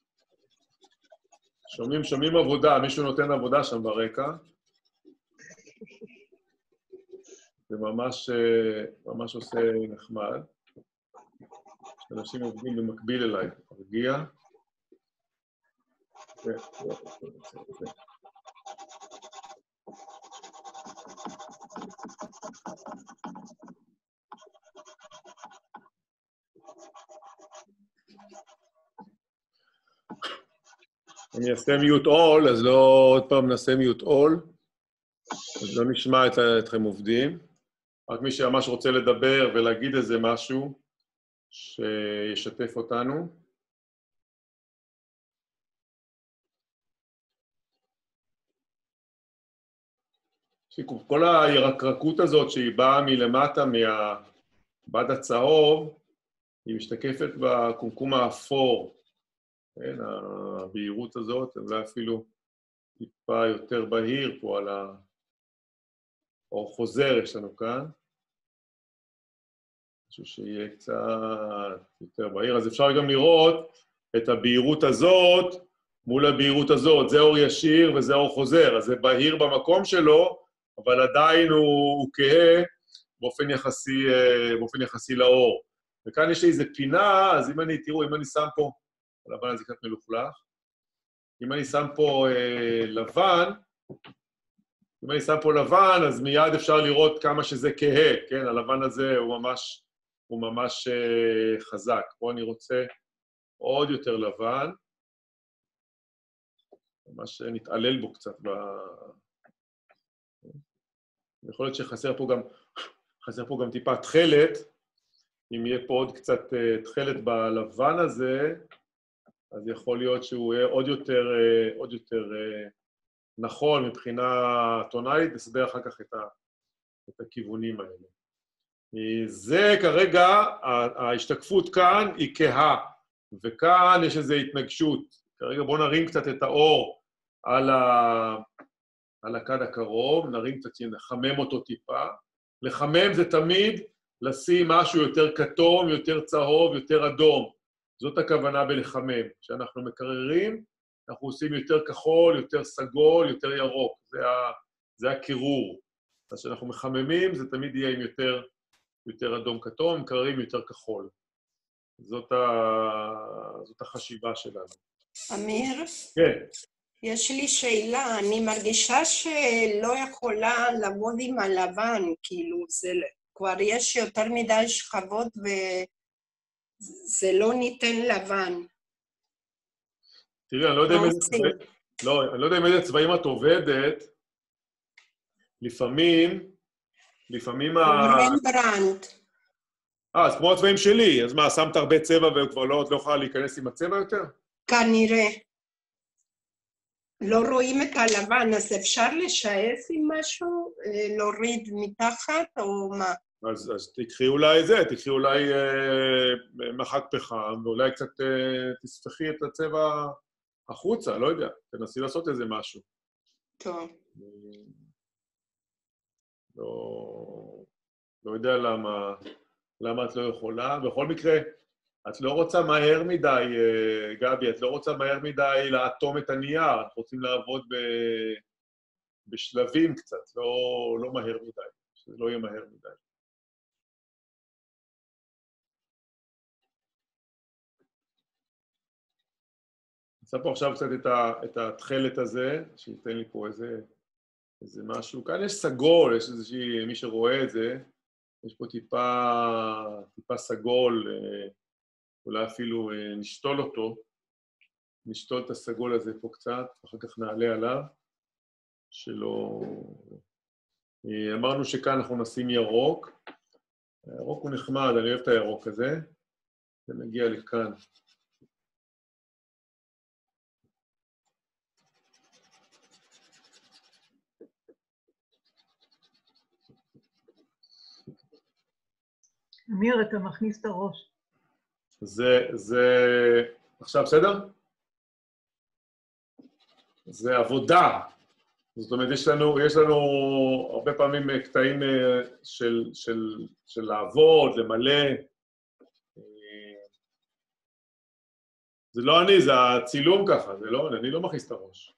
שומעים עבודה, מישהו נותן עבודה שם ברקע. זה ממש עושה נחמד. אנשים עובדים במקביל אליי. הרגיע. אני אעשה מיוט אול, אז לא עוד פעם נעשה מיוט אול. אז לא נשמע אתכם עובדים. רק מי שממש רוצה לדבר ולהגיד איזה משהו שישתף אותנו. כל הירקרקות הזאת שהיא באה מלמטה מהבד הצהוב, היא משתקפת בקומקום האפור. כן, הבהירות הזאת, אולי אפילו טיפה יותר בהיר פה על האור חוזר יש לנו כאן. משהו שיהיה קצת יותר בהיר. אז אפשר גם לראות את הבהירות הזאת מול הבהירות הזאת. זה אור ישיר וזה אור חוזר, אז זה בהיר במקום שלו, אבל עדיין הוא כהה באופן יחסי לאור. וכאן יש לי איזו פינה, אז אם אני שם פה, הלבן הזה קצת מלוכלך, אם אני שם פה לבן, אז מיד אפשר לראות כמה שזה כהה, כן? הלבן הזה הוא ממש חזק. פה אני רוצה עוד יותר לבן, ממש נתעלל בו קצת יכול להיות שחסר פה גם טיפה תחלת, אם יהיה פה עוד קצת תחלת בלבן הזה, אז יכול להיות שהוא יהיה עוד יותר נכון מבחינה טונאלית, נסדר אחר כך את הכיוונים האלה. זה כרגע, ההשתקפות כאן היא כהה, וכאן יש איזו התנגשות. כרגע בואו נרים קצת את האור על הכד הקרוב, נרים קצת, נחמם אותו טיפה. לחמם זה תמיד לשים משהו יותר כתום, יותר צהוב, יותר אדום. זאת הכוונה בלחמם. כשאנחנו מקררים, אנחנו עושים יותר כחול, יותר סגול, יותר ירוק. זה הקירור. אז כשאנחנו מחממים, זה תמיד יהיה עם יותר אדום כתום, מקררים יותר כחול. זאת החשיבה שלנו. אמיר? כן. יש לי שאלה, אני מרגישה שלא יכולה לעבוד עם הלבן, כאילו, כבר יש יותר מדי שכבות וזה לא ניתן לבן. תראי, אני לא יודע עם איזה צבעים את עובדת, לפעמים רמברנדט. אז כמו הצבעים שלי, אז מה, שמת הרבה צבע וכבר לא יכולה להיכנס עם הצבע יותר? כנראה. לא רואים את הלבן, אז אפשר לשאף עם משהו, להוריד מתחת או מה? אז תקחי אולי מחק פחם, ואולי קצת תספחי את הצבע החוצה, לא יודע, תנסי לעשות איזה משהו. טוב. לא יודע למה את לא יכולה. בכל מקרה, את לא רוצה מהר מדי, גבי, את לא רוצה מהר מדי לאטום את הנייר, אנחנו רוצים לעבוד בשלבים קצת, לא מהר מדי, שזה לא יהיה מהר מדי. נעשה פה עכשיו קצת את התחלת הזה, שייתן לי פה איזה משהו. כאן יש סגול, יש איזושהי, מי שרואה את זה, יש פה טיפה סגול, אולי אפילו נשתול אותו. נשתול את הסגול הזה פה קצת, אחר כך נעלה עליו, שלא... אמרנו שכאן אנחנו נשים ירוק. הירוק הוא נחמד, אני אוהב את הירוק הזה. ונגיע לכאן. אמיר, אתה מכניס את הראש. עכשיו בסדר? זה עבודה. זאת אומרת, יש לנו הרבה פעמים קטעים של לעבוד, למלא. זה לא אני, זה הצילום ככה, זה לא, אני לא מכניס את הראש.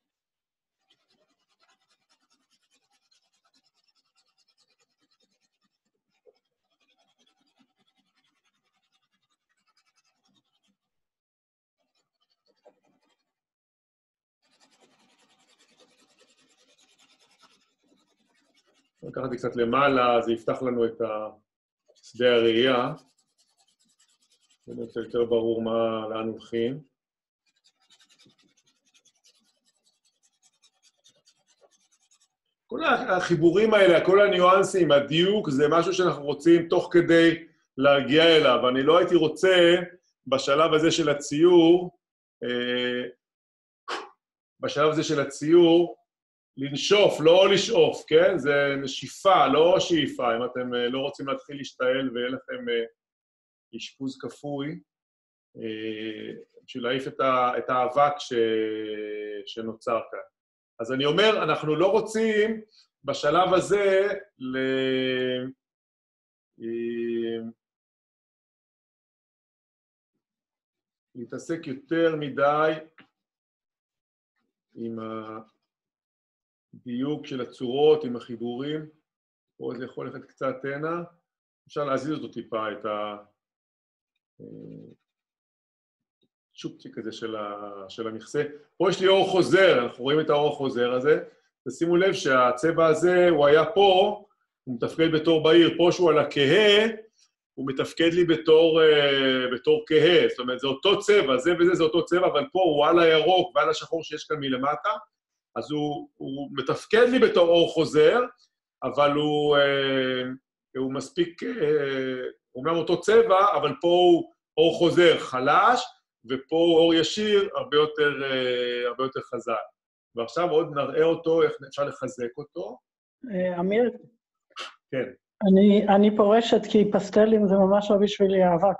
לקחתי קצת למעלה, זה יפתח לנו את שדה הראייה. זה יותר ברור לאן הולכים. כל החיבורים האלה, כל הניואנסים, הדיוק, זה משהו שאנחנו רוצים תוך כדי להגיע אליו. אני לא הייתי רוצה בשלב הזה של הציור, לנשוף, לא לשאוף, כן? זה נשיפה, לא שאיפה, אם אתם לא רוצים להתחיל להשתעל ויהיה לכם אשפוז כפוי, בשביל להעיף את האבק שנוצר כאן. אז אני אומר, אנחנו לא רוצים בשלב הזה להתעסק יותר מדי עם הדיוק של הצורות, עם החיבורים. פה זה יכול ללכת קצת הנה. אפשר להזיז אותו טיפה, את הצ'ופצ'יק הזה של המכסה. פה יש לי אור חוזר, אנחנו רואים את האור החוזר הזה. תשימו לב שהצבע הזה, הוא היה פה, הוא מתפקד בתור בהיר. פה שהוא על הכהה, הוא מתפקד לי בתור כהה. זאת אומרת, זה אותו צבע, זה וזה זה אותו צבע, אבל פה הוא על הירוק ועל השחור שיש כאן מלמטה, אז הוא מתפקד לי בתור אור חוזר, אבל הוא מספיק, אומנם אותו צבע, אבל פה הוא אור חוזר חלש, ופה הוא אור ישיר הרבה יותר חזק. ועכשיו עוד נראה אותו, איך אפשר לחזק אותו. אמיר? כן. אני פורשת כי פסטלים זה ממש לא בשבילי האבק.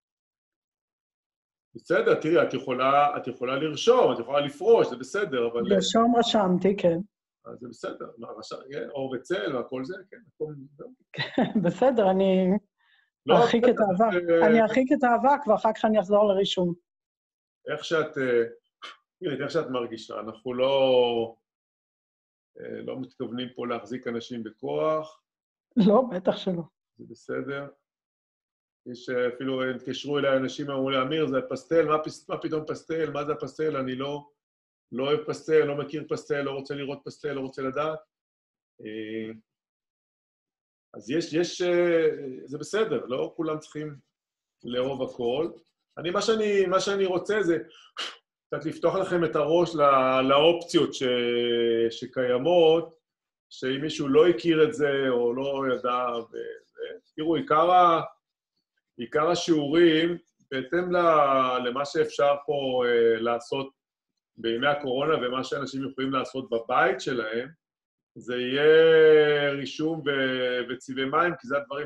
בסדר, תראי, את יכולה לרשום, את יכולה לפרוש, זה בסדר, אבל... לרשום רשמתי, כן. אז זה בסדר, אור וצל והכל זה, כן. בסדר, אני ארחיק את האבק. אני ארחיק את האבק ואחר כך אני אחזור לרישום. איך שאת מרגישה, אנחנו לא מתכוונים פה להחזיק אנשים בכוח. לא, בטח שלא. זה בסדר. יש אפילו, התקשרו אליי אנשים, אמרו לי, אמיר, זה פסטל, מה פתאום פסטל? מה זה הפסטל? אני לא אוהב פסטל, לא מכיר פסטל, לא רוצה לראות פסטל, לא רוצה לדעת. אז זה בסדר, לא כולם צריכים לאהוב הכל. מה שאני רוצה זה קצת לפתוח לכם את הראש לאופציות שקיימות, שאם מישהו לא הכיר את זה או לא ידע, תראו, עיקר השיעורים, בהתאם למה שאפשר פה לעשות בימי הקורונה ומה שאנשים יכולים לעשות בבית שלהם, זה יהיה רישום וצבעי מים, כי זה הדברים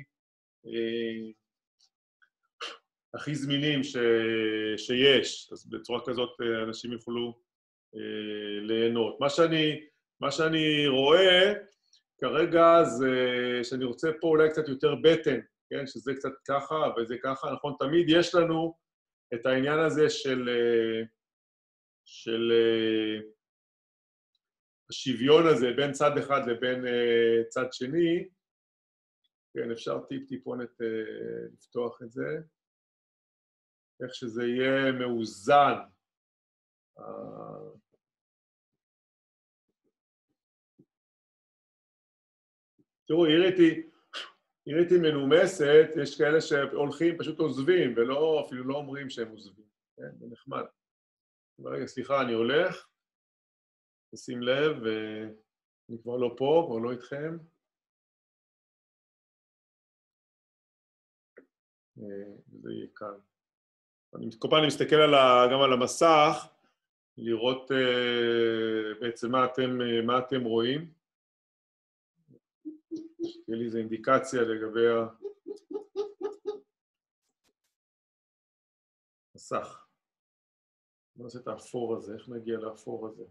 הכי זמינים שיש. אז בצורה כזאת אנשים יוכלו ליהנות. מה שאני רואה כרגע זה שאני רוצה פה אולי קצת יותר בטן, כן? שזה קצת ככה וזה ככה. נכון, תמיד יש לנו את העניין הזה של השוויון הזה בין צד אחד לבין צד שני. כן, אפשר טיפונת לפתוח את זה. איך שזה יהיה מאוזן. תראו, עיריתי מנומסת, יש כאלה שהולכים, פשוט עוזבים, אפילו לא אומרים שהם עוזבים. כן, זה נחמד. רגע, סליחה, אני הולך. תשים לב, אני כבר לא פה, כבר לא איתכם. זה יהיה כאן. כל פעם אני מסתכל גם על המסך, לראות בעצם מה אתם רואים. תהיה לי איזו אינדיקציה לגבי המסך. בוא נעשה את האפור הזה, איך נגיע לאפור הזה?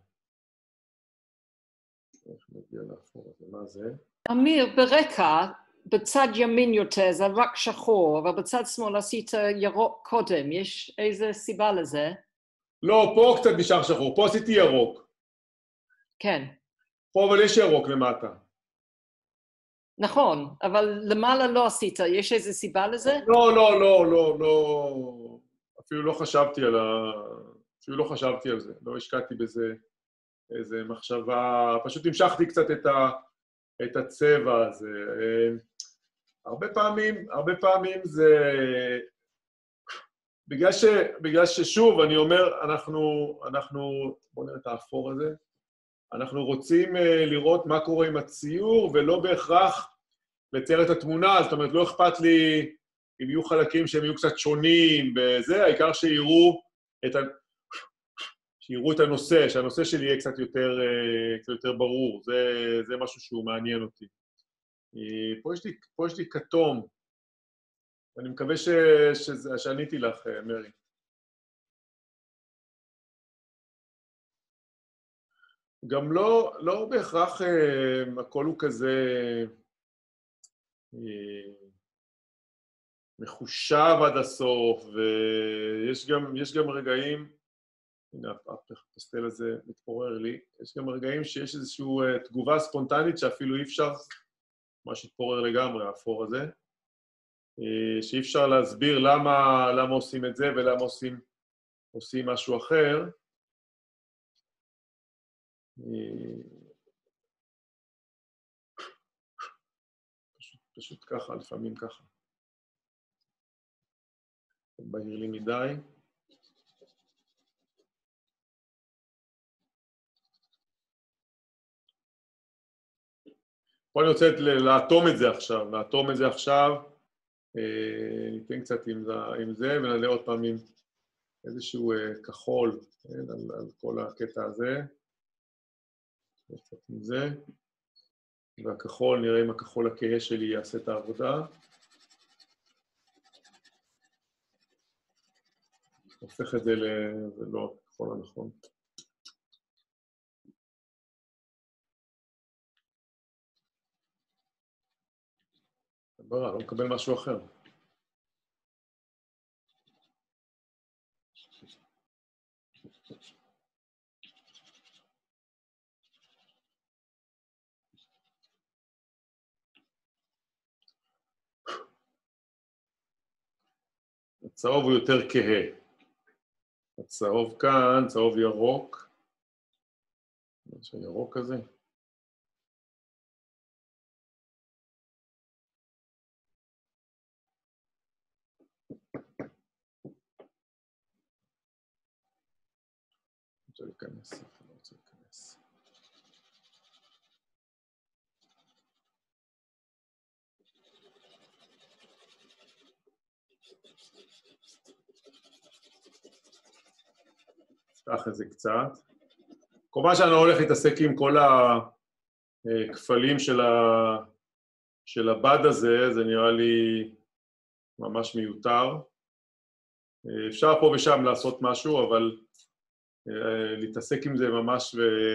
מה זה? אמיר, ברקע, בצד ימין יותר זה רק שחור, אבל בצד שמאל עשית ירוק קודם. יש איזה סיבה לזה? לא, פה קצת נשאר שחור, פה עשיתי ירוק. כן. פה אבל יש ירוק למטה. נכון, אבל למעלה לא עשית, יש איזה סיבה לזה? לא. אפילו לא חשבתי על זה, לא השקעתי בזה איזה מחשבה, פשוט המשכתי קצת את הצבע הזה. הרבה פעמים זה... בגלל ששוב, אני אומר, בואו נראה את האפור הזה, אנחנו רוצים לראות מה קורה עם הציור, ולא בהכרח לצייר את התמונה, זאת אומרת, לא אכפת לי אם יהיו חלקים שהם יהיו קצת שונים וזה, העיקר שיראו את הנושא, שהנושא שלי יהיה קצת יותר ברור, זה משהו שהוא מעניין אותי. פה יש לי כתום, אני מקווה שעניתי לך, מרי. גם לא בהכרח הכל הוא כזה מחושב עד הסוף, ויש גם רגעים, הנה, הפסטל הזה מתפורר לי, יש גם רגעים שיש איזושהי תגובה ספונטנית שאפילו אי אפשר, מה שהתפורר לגמרי, האפור הזה, שאי אפשר להסביר למה עושים את זה ולמה עושים משהו אחר. פשוט ככה, לפעמים ככה. בהיר לי מדי. פה אני רוצה לאטום את זה עכשיו, ניתן קצת עם זה, ונעלה עוד פעם עם איזשהו כחול, על כל הקטע הזה. קצת עם זה. והכחול, נראה אם הכחול הכהה שלי יעשה את העבודה. הופך את זה זה לא הכחול הנכון. לא מקבל משהו אחר. הצהוב הוא יותר כהה. הצהוב כאן, צהוב ירוק. יש ירוק כזה. רוצה להיכנס, לא רוצה להיכנס. נפתח את זה קצת. כמובן שאני לא הולך להתעסק עם כל הכפלים של הבד הזה, זה נראה לי ממש מיותר. אפשר פה ושם לעשות משהו, אבל להתעסק עם זה ממש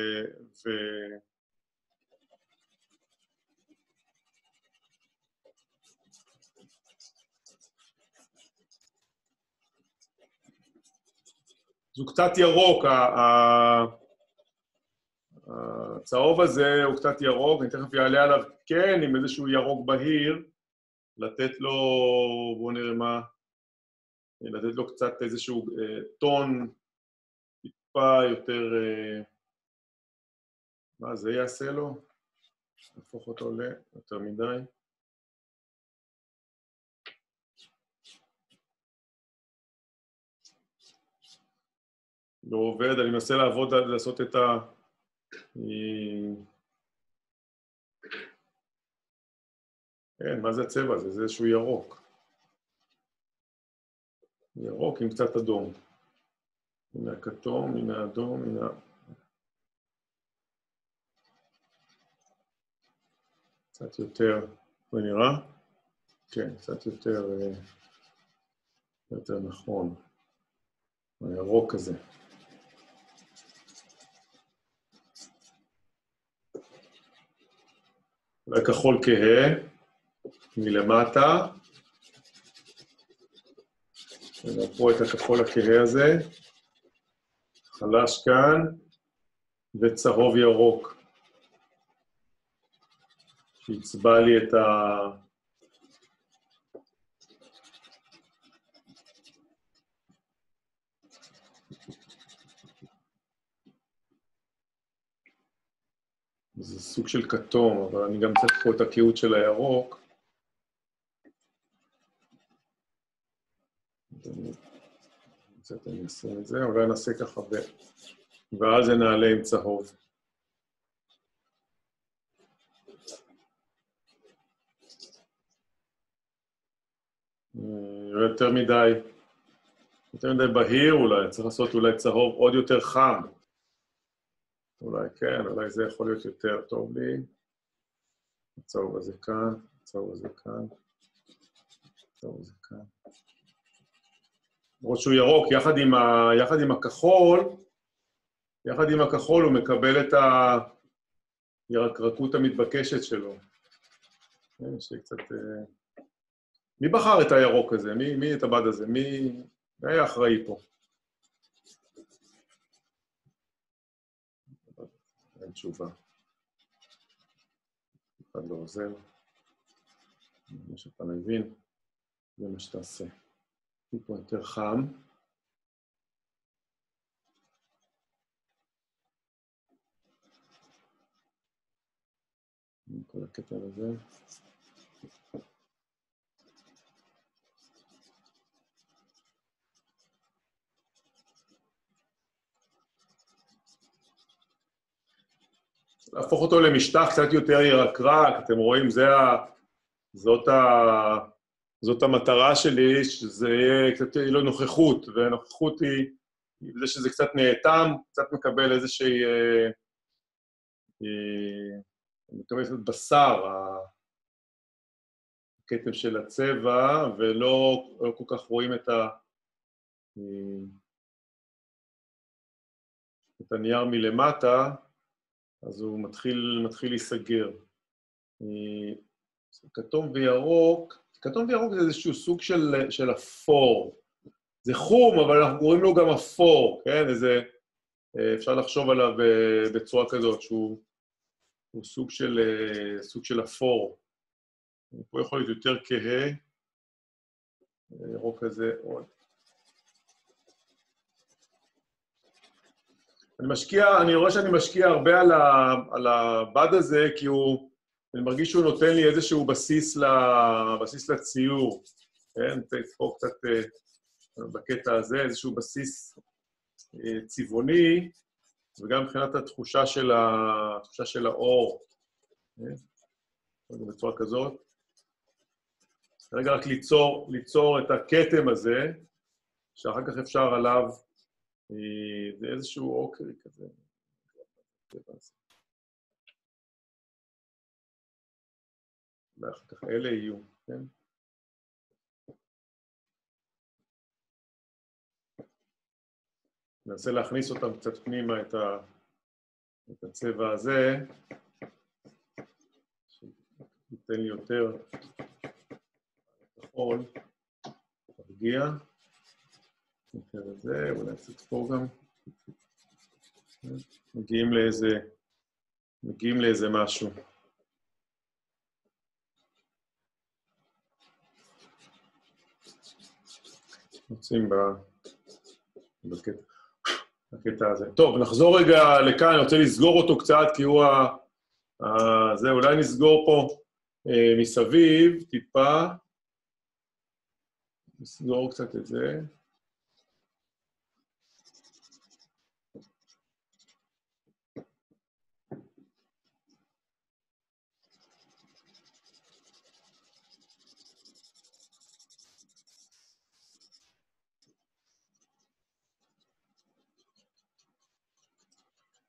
זו קצת ירוק, הצהוב הזה הוא קצת ירוק, אני תכף יעלה עליו כן עם איזשהו ירוק בהיר, לתת לו, בואו נראה מה, לתת לו קצת איזשהו טון טיפה יותר, מה זה יעשה לו? נהפוך אותו ליותר מדי. לא עובד, אני מנסה לעשות את ה... כן, מה זה הצבע הזה? זה איזשהו ירוק. ירוק עם קצת אדום. הנה הכתום, הנה האדום, הנה... קצת יותר, זה נראה? כן, קצת יותר נכון. הירוק הזה. אולי כחול כהה, מלמטה. נראה פה את הכחול הכהה הזה. חלש כאן, וצהוב ירוק. שיצבע לי את ה... זה סוג של כתום, אבל אני גם צריך פה את הקהות של הירוק. קצת אני אעשה את זה, אולי נעשה ככה ואז נעלה עם צהוב. יותר מדי בהיר אולי, צריך לעשות אולי צהוב עוד יותר חם. אולי כן, אולי זה יכול להיות יותר טוב לי. הצהוב הזה כאן, הצהוב הזה כאן, הצהוב הזה כאן. למרות שהוא ירוק, יחד עם הכחול הוא מקבל את הירקרקות המתבקשת שלו. שקצת... מי בחר את הירוק הזה? מי את הבד הזה? מי היה אחראי פה? אין תשובה. אחד לא עוזר. מה שאתה מבין, זה מה שתעשה. פה יותר חם. כל הקטע הזה. להפוך אותו למשטח קצת יותר ירקרק, אתם רואים, זאת המטרה שלי, שזה יהיה קצת לא נוכחות, והנוכחות היא זה שזה קצת נאטם, קצת מקבל איזושהי, מקבל קצת בשר, הכתם של הצבע, ולא כל כך רואים את הנייר מלמטה, אז הוא מתחיל להיסגר. כתום וירוק זה איזשהו סוג של אפור. זה חום, אבל אנחנו קוראים לו גם אפור, כן? אפשר לחשוב עליו בצורה כזאת, שהוא סוג של אפור. פה יכול להיות יותר כהה. ירוק הזה עוד. אני רואה שאני משקיע הרבה על הבד הזה, כי אני מרגיש שהוא נותן לי איזשהו בסיס לציור. כן? פה קצת בקטע הזה, איזשהו בסיס צבעוני, וגם מבחינת התחושה של האור. בצורה כזאת. רגע רק ליצור את הכתם הזה, שאחר כך אפשר עליו, זה איזשהו אוקרי כזה. ואחר כך אלה יהיו, כן? ננסה להכניס אותם קצת פנימה את הצבע הזה, שייתן לי יותר כחול, תרגיע. יותר את זה, אולי קצת פה גם. מגיעים לאיזה משהו. יוצאים בקטע הזה. טוב, נחזור רגע לכאן, אני רוצה לסגור אותו קצת, כי הוא זה, אולי נסגור פה מסביב, טיפה. נסגור קצת את זה.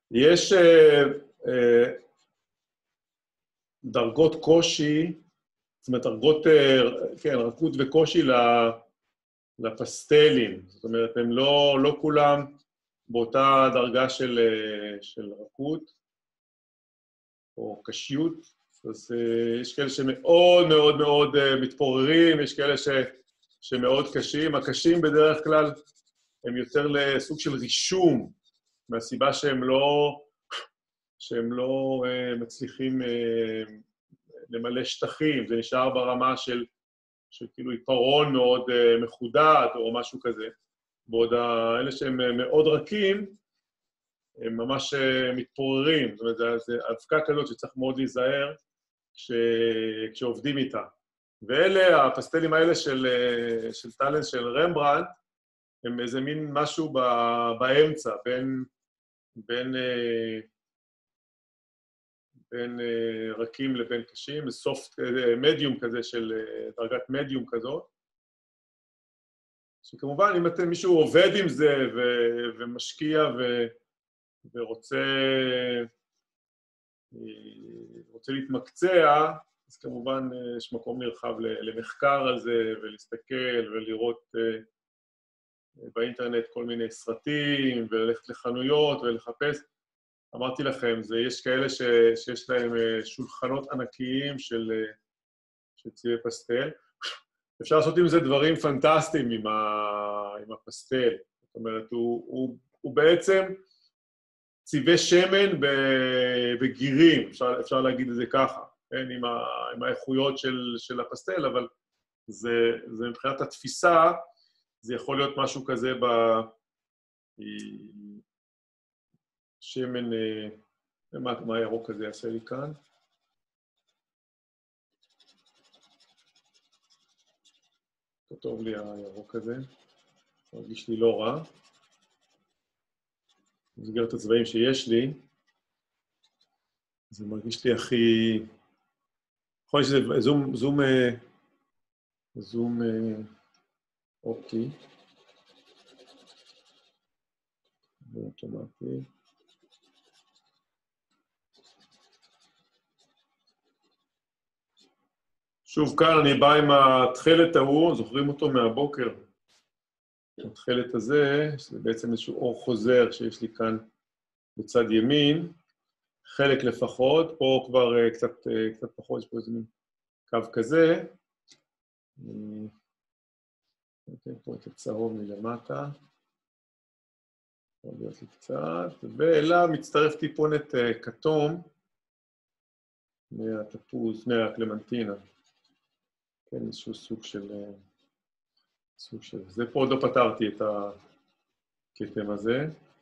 יש דרגות קושי, זאת אומרת, דרגות, כן, רכות וקושי לפסטלים. זאת אומרת, הם לא כולם באותה דרגה של רכות או קשיות. אז יש כאלה שמאוד מאוד מאוד מתפוררים, יש כאלה שמאוד קשים. הקשים בדרך כלל הם יותר לסוג של רישום, מהסיבה שהם לא מצליחים למלא שטחים, זה נשאר ברמה של כאילו עיפרון מאוד מחודד או משהו כזה. בעוד האלה שהם מאוד רכים, הם ממש מתפוררים. זאת אומרת, זה אבקה כזאת שצריך מאוד להיזהר כשעובדים איתה. ואלה, הפסטלים האלה של טלנס, של רמברנדט, הם איזה מין משהו באמצע, בין רכים לבין קשים, סופט, מדיום כזה של דרגת מדיום כזאת. שכמובן, אם מישהו עובד עם זה ומשקיע ורוצה להתמקצע, אז כמובן יש מקום נרחב למחקר על זה ולהסתכל ולראות באינטרנט כל מיני סרטים וללכת לחנויות ולחפש. אמרתי לכם, יש כאלה שיש להם שולחנות ענקיים של צבעי פסטל. אפשר לעשות עם זה דברים פנטסטיים עם הפסטל. זאת אומרת, הוא בעצם צבעי שמן בגירים, אפשר להגיד את זה ככה, כן? עם האיכויות של הפסטל, אבל זה מבחינת התפיסה, זה יכול להיות משהו כזה שמן, מה הירוק הזה יעשה לי כאן? טוב לי הירוק הזה, מרגיש לי לא רע. מסגר את הצבעים שיש לי, זה מרגיש לי הכי... יכול להיות שזה זום אופטי. זה אוטומטי. שוב כאן אני בא עם התכלת ההוא, זוכרים אותו מהבוקר. התכלת הזה, שזה בעצם איזשהו אור חוזר שיש לי כאן בצד ימין, חלק לפחות, פה כבר קצת פחות, יש פה איזה מין קו כזה. נותן פה את הצהוב מלמטה. יכול להיות לי קצת, ואליו מצטרף טיפונת כתום מהתפוז, מהקלמנטינה. כן, איזשהו סוג של... זה פה עוד לא פתרתי את הכתם הזה.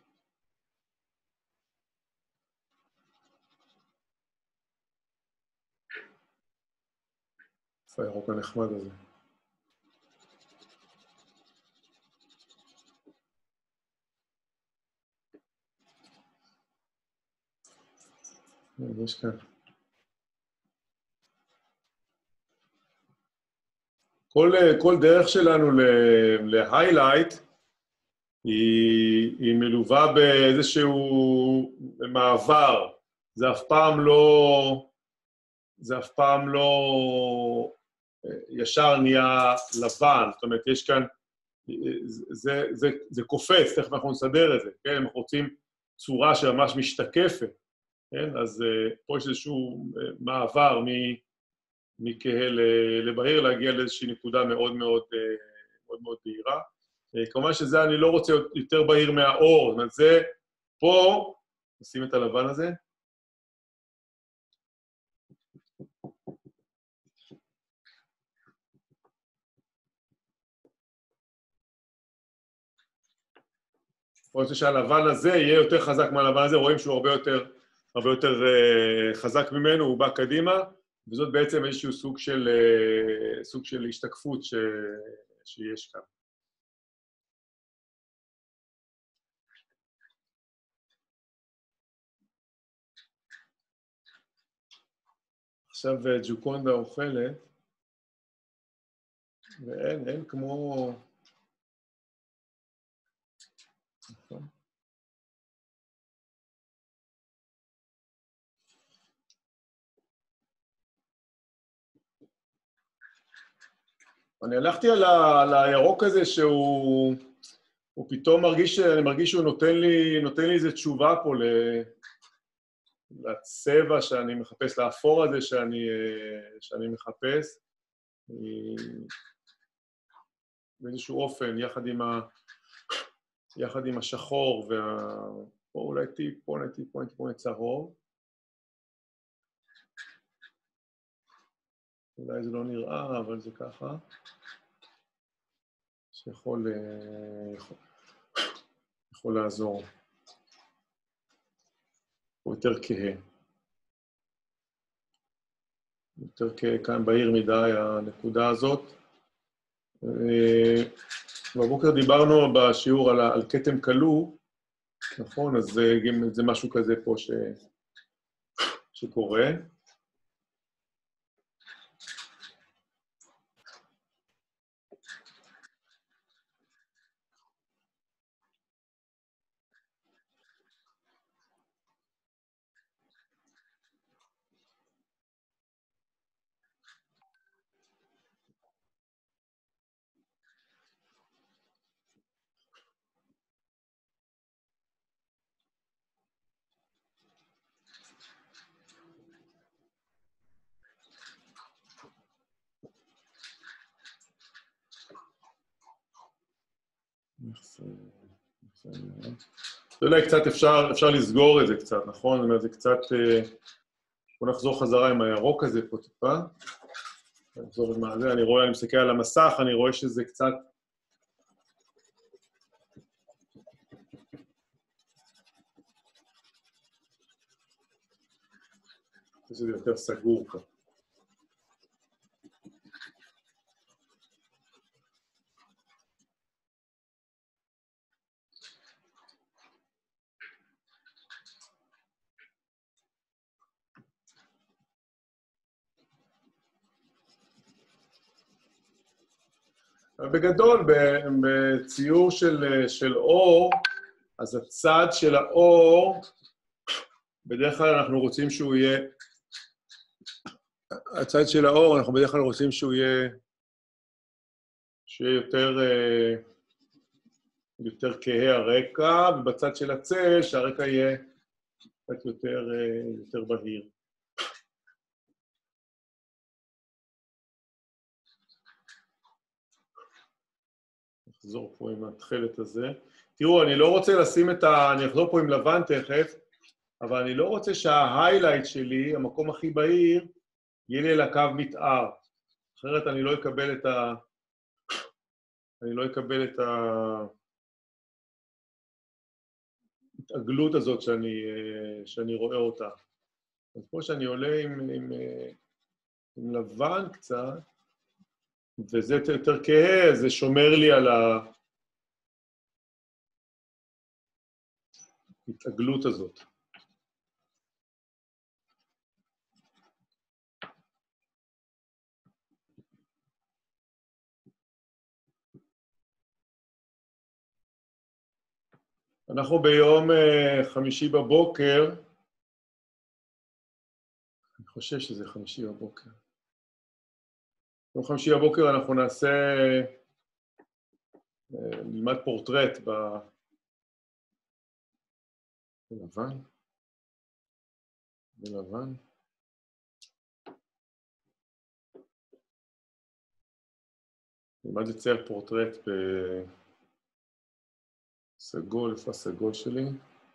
איפה הירוק הנחמד הזה? יש כאן. כל דרך שלנו להיילייט היא מלווה באיזשהו מעבר. זה אף פעם לא ישר נהיה לבן. זאת אומרת, יש כאן, זה קופץ, תכף אנחנו נסדר את זה, כן? אנחנו רוצים צורה שממש משתקפת, כן? אז פה יש איזשהו מעבר מכהה לבהיר, להגיע לאיזושהי נקודה מאוד מאוד בהירה. כמובן שזה אני לא רוצה יותר בהיר מהאור, זאת אומרת, זה פה, נשים את הלבן הזה. רוצה שהלבן הזה יהיה יותר חזק מהלבן הזה, רואים שהוא הרבה יותר חזק ממנו, הוא בא קדימה, וזאת בעצם איזשהו סוג של השתקפות שיש כאן. עכשיו ג'וקונדה אוכלת, ואין כמו... נכון. אני הלכתי על הירוק הזה שהוא פתאום מרגיש, אני מרגיש שהוא נותן לי איזו תשובה פה לצבע שאני מחפש, לאפור הזה שאני מחפש. באיזשהו אופן, יחד עם השחור או אולי טיפונת צהוב. אולי זה לא נראה, אבל זה ככה. שיכול לעזור. הוא יותר כהה. יותר כהה כאן בהיר מדי, הנקודה הזאת. בבוקר דיברנו בשיעור על כתם כלוא, נכון? אז זה משהו כזה פה שקורה. אולי קצת אפשר לסגור את זה קצת, נכון? זאת אומרת, זה קצת... בוא נחזור חזרה עם הירוק הזה פה טיפה. נחזור עם זה, אני מסתכל על המסך, אני רואה שזה קצת... זה יותר סגור כאן. בגדול, בציור של אור, אז הצד של האור, בדרך כלל אנחנו רוצים שהוא יהיה... הצד של האור, אנחנו בדרך כלל רוצים שהוא יהיה יותר כהה הרקע, ובצד של הצל, שהרקע יהיה קצת יותר בהיר. נחזור פה עם התחלת הזה. תראו, אני לא רוצה לשים אני אחזור פה עם לבן תכף, אבל אני לא רוצה שההיילייט שלי, המקום הכי בהיר, יהיה לי על הקו מתאר. אחרת אני לא אקבל את ההתעגלות הזאת שאני רואה אותה. אז פה שאני עולה עם לבן קצת, וזה יותר כהה, זה שומר לי על ההתעגלות הזאת. אנחנו ביום חמישי בבוקר, אני חושב שזה חמישי בבוקר. ביום חמישי בבוקר אנחנו נלמד פורטרט בלבן. נלמד לצייר פורטרט בסגול, איפה הסגול שלי?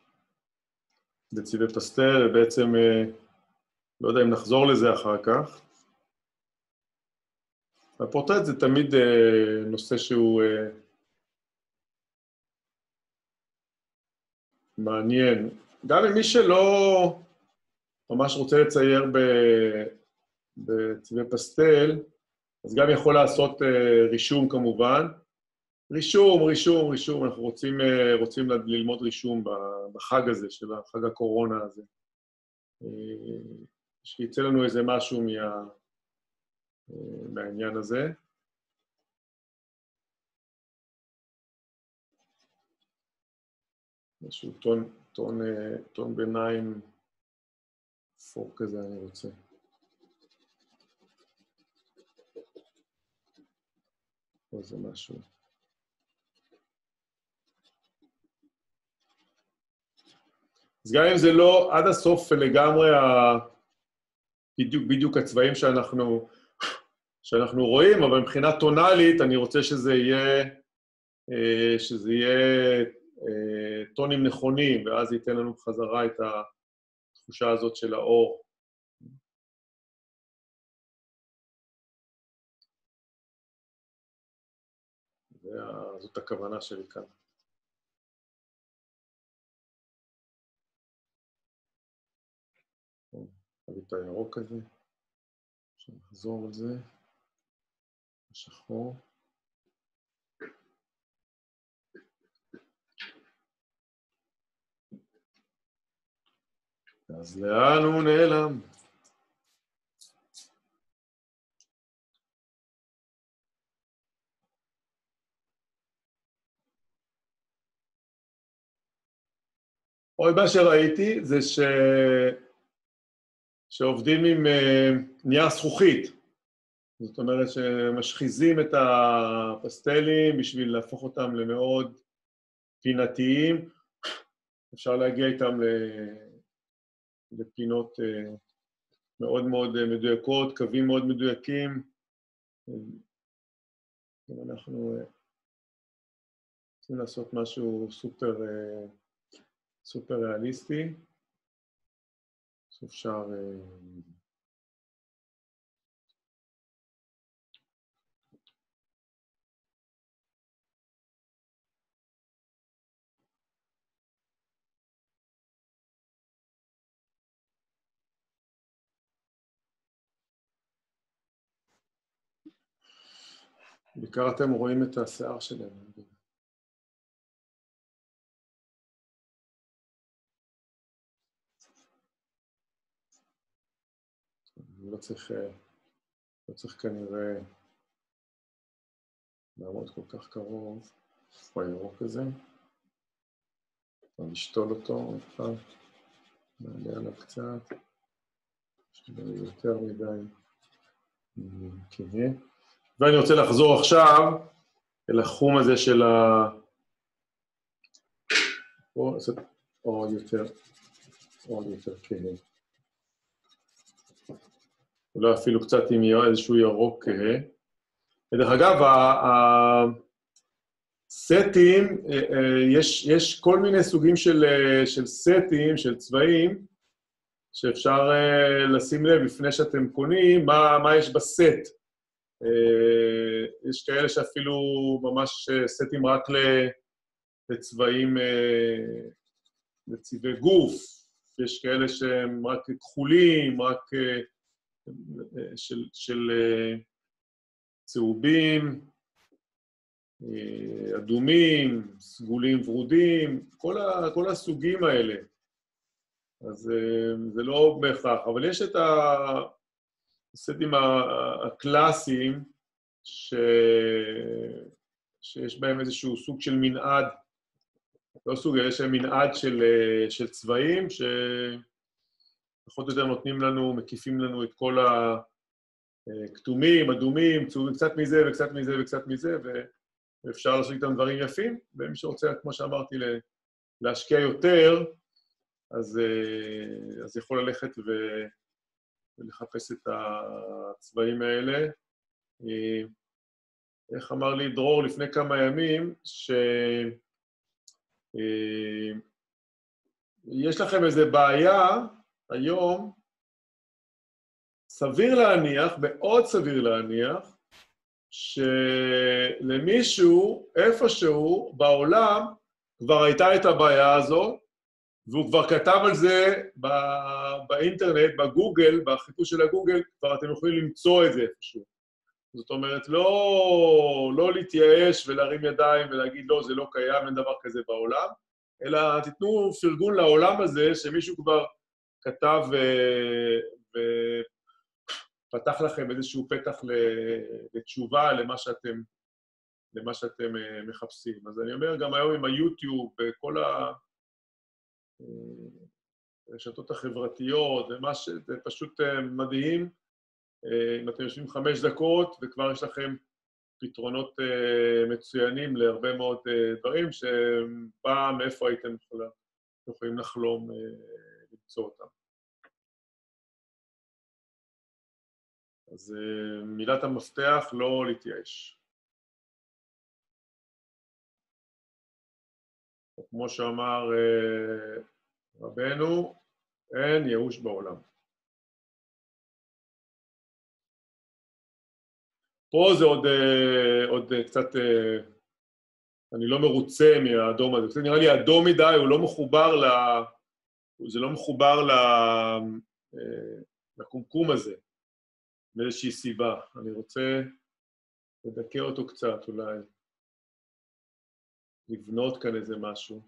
בצבעי פסטל, ובעצם לא יודע אם נחזור לזה אחר כך. הפורטרט זה תמיד נושא שהוא מעניין. גם מי שלא ממש רוצה לצייר בצבעי פסטל, אז גם יכול לעשות רישום כמובן. רישום, אנחנו רוצים ללמוד רישום בחג הזה, של חג הקורונה הזה. שיצא לנו איזה משהו מהעניין הזה. משהו טון ביניים, אפור כזה אני רוצה. פה זה משהו. אז גם אם זה לא עד הסוף לגמרי בדיוק הצבעים שאנחנו רואים, אבל מבחינה טונלית אני רוצה שזה יהיה טונים נכונים, ואז ייתן לנו בחזרה את התחושה הזאת של האור. זאת הכוונה שלי כאן. נביא את הירוק הזה, שנחזור על זה, השחור. אז לאן הוא נעלם? עוד מה שראיתי זה שעובדים עם נייר זכוכית. זאת אומרת שמשחיזים את הפסטלים בשביל להפוך אותם למאוד פינתיים. אפשר להגיע איתם לפינות מאוד מאוד מדויקות, קווים מאוד מדויקים. אנחנו רוצים לעשות משהו סופר ריאליסטי. אפשר בעיקר אתם רואים את השיער שלהם. לא צריך כנראה לעמוד כל כך קרוב בירוק הזה. נשתול אותו עוד פעם, נעלה עליו קצת, שזה יותר מדי כהה. ואני רוצה לחזור עכשיו אל החום הזה של פה לעשות עוד יותר כהה. אולי אפילו קצת אם יהיה איזשהו ירוק כהה. ודרך אגב, הסטים, יש כל מיני סוגים של סטים, של צבעים, שאפשר לשים לב לפני שאתם קונים, מה יש בסט. יש כאלה שאפילו ממש סטים רק לצבעים, לצבעי גוף, יש כאלה שהם רק כחולים, רק של צהובים, אדומים, סגולים ורודים, כל הסוגים האלה. אז זה לא בהכרח, אבל יש את הסטים הקלאסיים, שיש בהם איזשהו סוג של מנעד, לא סוג, יש להם מנעד של צבעים, פחות או יותר נותנים לנו, מקיפים לנו את כל הכתומים, אדומים, צהובים, קצת מזה וקצת מזה וקצת מזה, ואפשר לעשות איתם דברים יפים, ומי שרוצה, כמו שאמרתי, להשקיע יותר, אז יכול ללכת ולחפש את הצבעים האלה. איך אמר לי דרור לפני כמה ימים, יש לכם איזו בעיה, היום, סביר להניח, מאוד סביר להניח, שלמישהו, איפשהו בעולם, כבר הייתה את הבעיה הזו, והוא כבר כתב על זה באינטרנט, בגוגל, בחיפוש של הגוגל, כבר אתם יכולים למצוא את זה איפשהו. זאת אומרת, לא להתייאש ולהרים ידיים ולהגיד, לא, זה לא קיים, אין דבר כזה בעולם, אלא תיתנו פרגון לעולם הזה, שמישהו כבר כתב ופתח לכם איזשהו פתח לתשובה למה שאתם מחפשים. אז אני אומר, גם היום עם היוטיוב וכל הרשתות החברתיות, זה פשוט מדהים. אם אתם יושבים 5 דקות וכבר יש לכם פתרונות מצוינים להרבה מאוד דברים, שפעם מאיפה הייתם יכולים לחלום למצוא אותם. אז מילת המפתח, לא להתייאש. כמו שאמר רבנו, אין ייאוש בעולם. פה זה עוד קצת, אני לא מרוצה מהאדום הזה. קצת נראה לי אדום מדי, הוא לא מחובר זה לא מחובר לקומקום הזה, מאיזושהי סיבה. אני רוצה לדכא אותו קצת, אולי לבנות כאן איזה משהו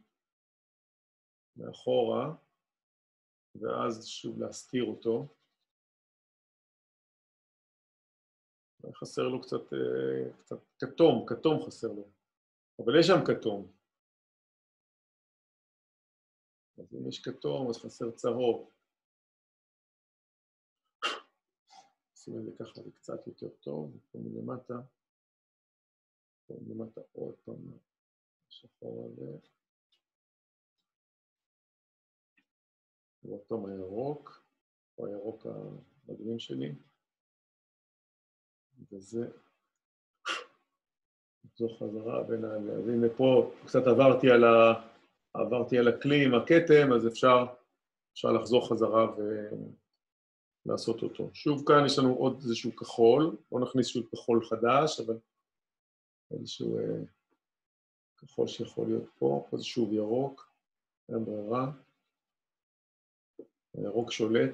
מאחורה, ואז שוב להסתיר אותו. חסר לו קצת כתום חסר לו, אבל יש שם כתום. אז אם יש כתום, אז חסר צהוב. שים את זה ככה, זה קצת יותר טוב, פה מלמטה. פה מלמטה עוד פעם, שחור הזה. ואותו הירוק, או הירוק המדהים שלי. וזה, זו חזרה בין העלייה. אז הנה פה, קצת עברתי על הכלי עם הכתם, אז אפשר לחזור חזרה ולעשות אותו. שוב כאן יש לנו עוד איזשהו כחול, בואו נכניס שוב כחול חדש, אבל איזשהו כחול שיכול להיות פה, פה זה שוב ירוק, אין ברירה, הירוק שולט.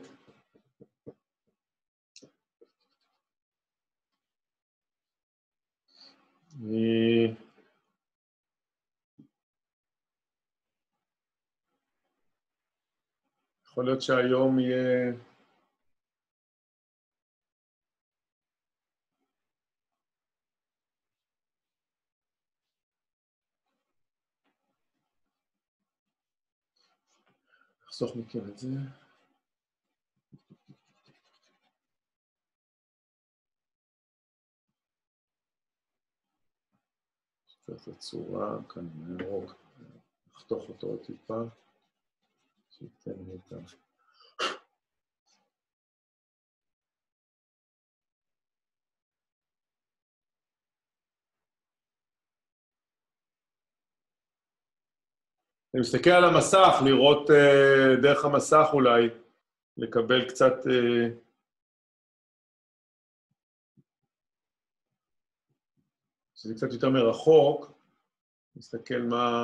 יכול להיות שהיום יהיה לחסוך מכם את זה. קצת הצורה, כאן הירוק, נחתוך אותו עוד טיפה, שייתן לי את זה. אני מסתכל על המסך, לראות דרך המסך אולי, לקבל קצת שזה קצת יותר מרחוק, נסתכל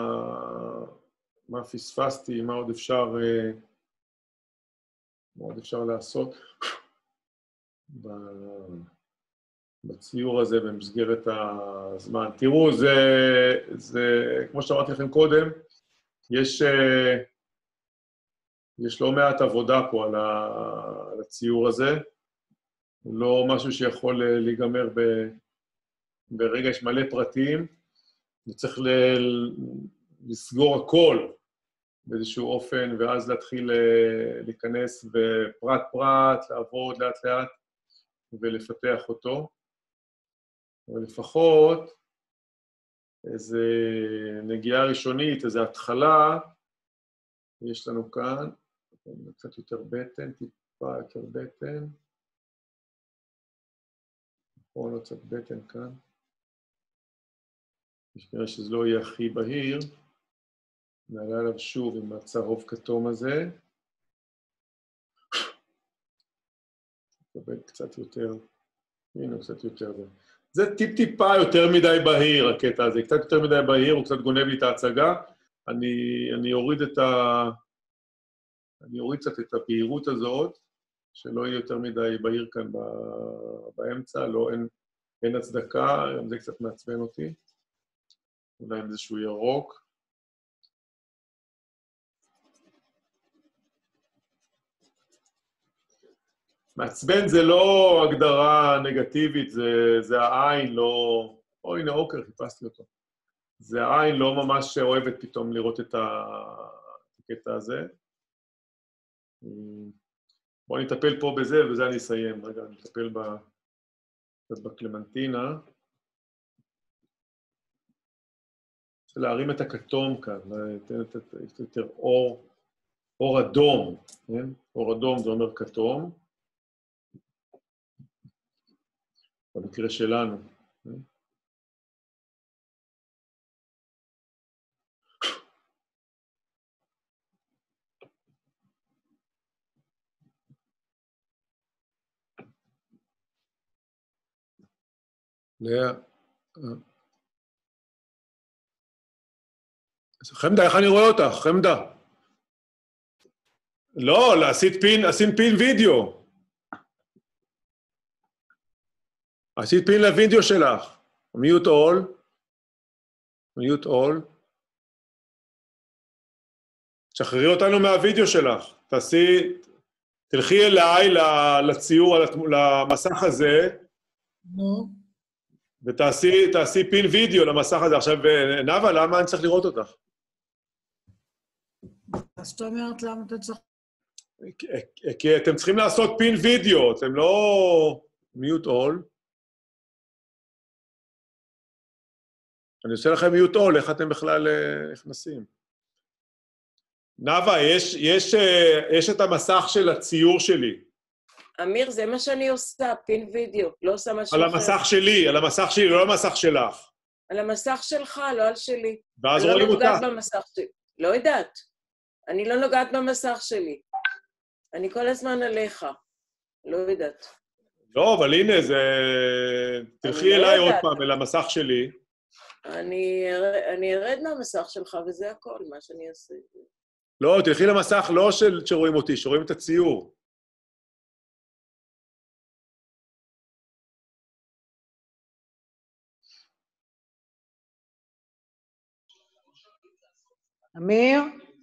מה פספסתי, מה עוד אפשר לעשות בציור הזה במסגרת הזמן. תראו, זה כמו שאמרתי לכם קודם, יש לא מעט עבודה פה על הציור הזה, לא משהו שיכול להיגמר ברגע, יש מלא פרטים, וצריך לסגור הכל באיזשהו אופן, ואז להתחיל להיכנס בפרט פרט, לעבוד לאט לאט ולפתח אותו. אבל לפחות איזו נגיעה ראשונית, איזו התחלה, יש לנו כאן, קצת יותר בטן, טיפה יותר בטן. נכון, עוד קצת בטן כאן. נראה שזה לא יהיה הכי בהיר. נעלה עליו שוב עם הצהוב כתום הזה. נקבל קצת יותר, הנה, קצת יותר. זה טיפ-טיפה יותר מדי בהיר, הקטע הזה. קצת יותר מדי בהיר, הוא קצת גונב לי את ההצגה. אני אוריד קצת את הבהירות הזאת, שלא יהיה יותר מדי בהיר כאן באמצע, לא, אין הצדקה, זה קצת מעצבן אותי. אולי עם איזשהו ירוק. מעצבן זה לא הגדרה נגטיבית, זה העין לא... או, הנה, אוקר, חיפשתי אותו. זה העין לא ממש אוהבת פתאום לראות את הקטע הזה. בואו נטפל פה בזה, וזה אני אסיים. רגע, אני אטפל בקלמנטינה. רוצה להרים את הכתום כאן, ניתן יותר אור אדום, כן? אור אדום זה אומר כתום. במקרה שלנו. חמדה, איך אני רואה אותך? חמדה. לא, עשית פין וידאו. עשית פין לוידאו שלך. מיוט אול. מיוט אול. תשחררי אותנו מהווידאו שלך. תלכי אליי לציור, למסך הזה. נו. ותעשי פין וידאו למסך הזה. עכשיו, נאווה, למה אני צריך לראות אותך? אז זאת אומרת, למה אתה צריך... כי אתם צריכים לעשות פין וידאו, אתם לא... מיוט אול. אני עושה לכם מיוט אול, איך אתם בכלל נכנסים? נאווה, יש את המסך של הציור שלי. אמיר, זה מה שאני עושה, פין וידאו, לא עושה משהו על אחר. על המסך שלי, לא על המסך שלך. על המסך שלך, לא על שלי. ואז רואים אותך. אני לא נוגעת במסך שלי. לא יודעת. אני לא נוגעת במסך שלי. אני כל הזמן עליך. לא יודעת. לא, אבל הנה, תלכי אליי עוד פעם, אל המסך שלי. אני ארד מהמסך שלך, וזה הכל, מה שאני אעשה. לא, תלכי למסך לא שרואים אותי, שרואים את הציור. אמיר?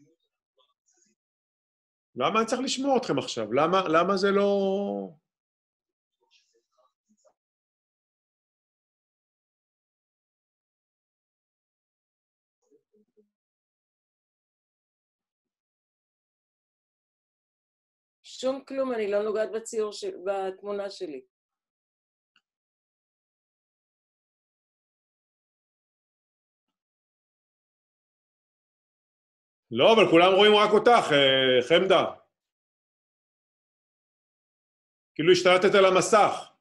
למה אני צריך לשמוע אתכם עכשיו? למה זה לא... שום כלום, אני לא נוגעת בתמונה שלי. לא, אבל כולם רואים רק אותך, חמדה. כאילו השתלטת על המסך.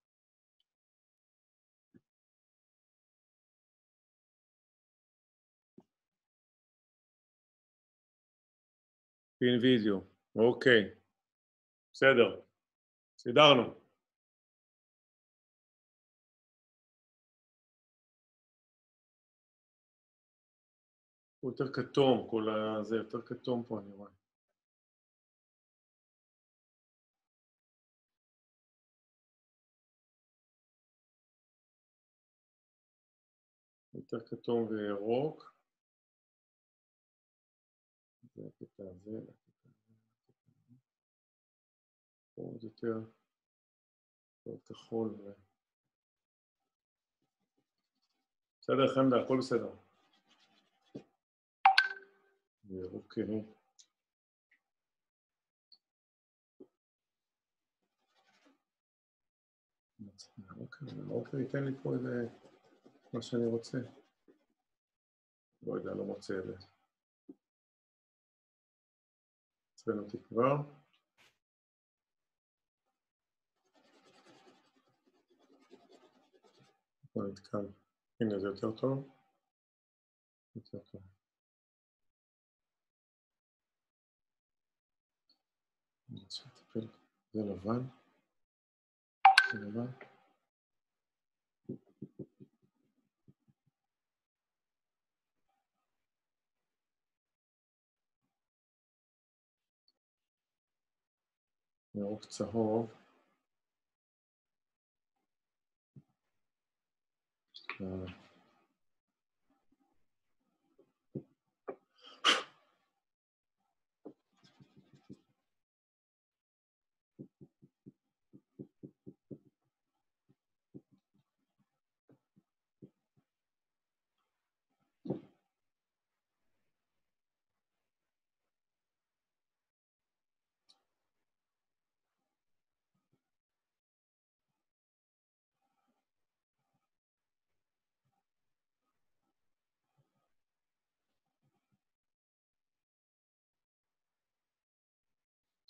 פין וידאו, אוקיי. בסדר, סידרנו. הוא יותר כתום, זה יותר כתום פה, אני רואה. יותר כתום וירוק. זה הקטע הזה, עוד יותר כחול. בסדר, חמדה, הכל בסדר. אוקיי. אוקיי, ייתן לי פה איזה מה שאני רוצה. לא יודע, לא מוצא את זה. עצבן אותי כבר. לא נתקל. הנה, זה יותר טוב. יותר טוב. אני רוצה לטפל. זה לבן. זה לבן. ירוק צהוב.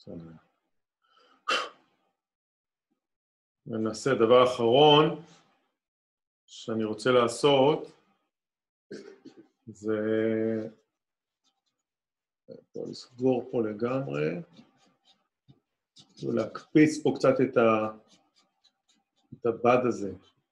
ונעשה דבר אחרון שאני רוצה לעשות, זה לסגור פה לגמרי, ולהקפיץ פה קצת את הבד הזה.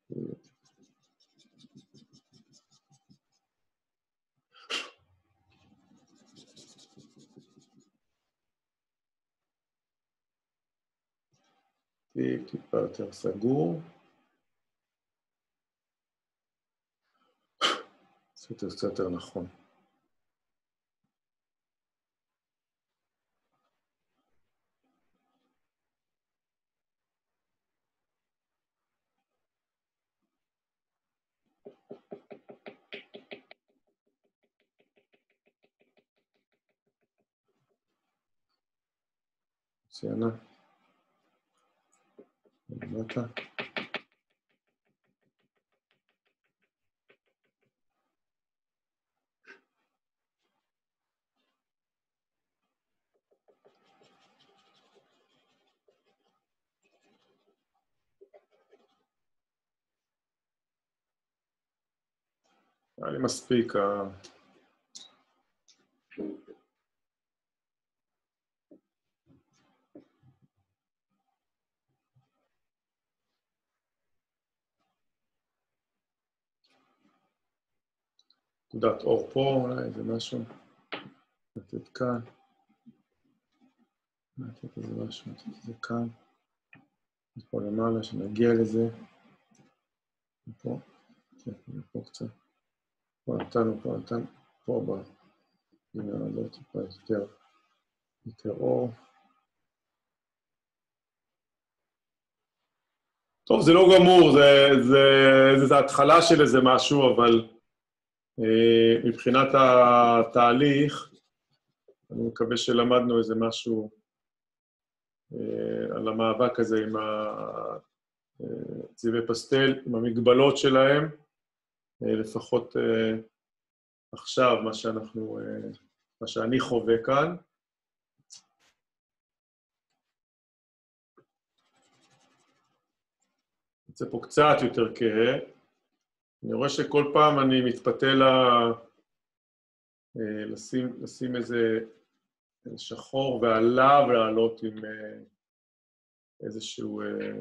טיפה יותר סגור. זה קצת יותר נכון. מצוינה. למטה. היה לי מספיק. נקודת אור פה, אולי איזה משהו. לתת כאן. לתת איזה משהו, לתת איזה כאן. פה למעלה, שנגיע לזה. פה. פה קצת. פה נתנו, פה בגינה הזאת, טיפה יותר אור. טוב, זה לא גמור, זה התחלה של איזה משהו, אבל מבחינת התהליך, אני מקווה שלמדנו איזה משהו על המאבק הזה עם צבעי פסטל, עם המגבלות שלהם, לפחות עכשיו, מה שאני חווה כאן. זה פה קצת יותר כהה. אני רואה שכל פעם אני מתפתה לשים איזה שחור ועליו לעלות עם איזשהו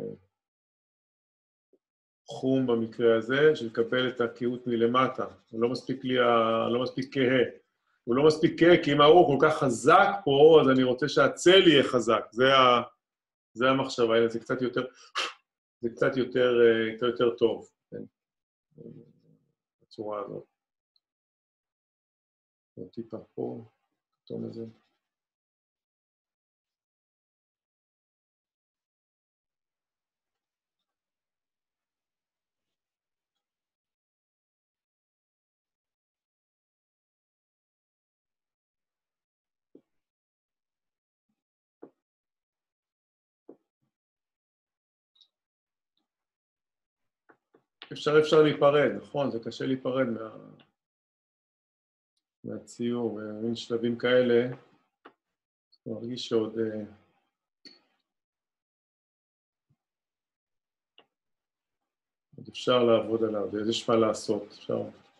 חום במקרה הזה, שלקבל את הקהות מלמטה. הוא לא מספיק לי, לא מספיק כהה. הוא לא מספיק כהה, כי אם האור כל כך חזק פה, אז אני רוצה שהצל יהיה חזק. זה המחשבה, זה קצת יותר טוב. כן. בצורה הזאת. טיפה פה, כתום הזה. אפשר להיפרד, נכון? זה קשה להיפרד מהציור, ומין שלבים כאלה, אני מרגיש שעוד אפשר לעבוד עליו, יש מה לעשות, אפשר.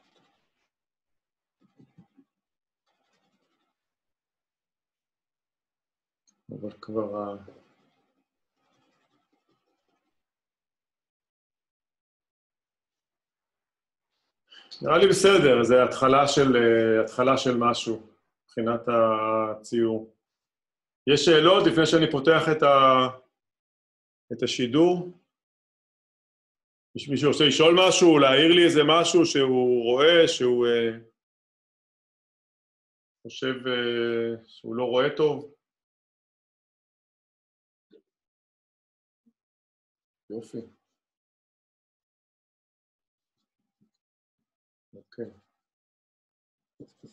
אבל כבר נראה לי בסדר, זה התחלה של משהו, מבחינת הציור. יש שאלות לפני שאני פותח את השידור? יש מישהו רוצה לשאול משהו, להעיר לי איזה משהו שהוא רואה, שהוא חושב שהוא לא רואה טוב? יופי. אוקיי.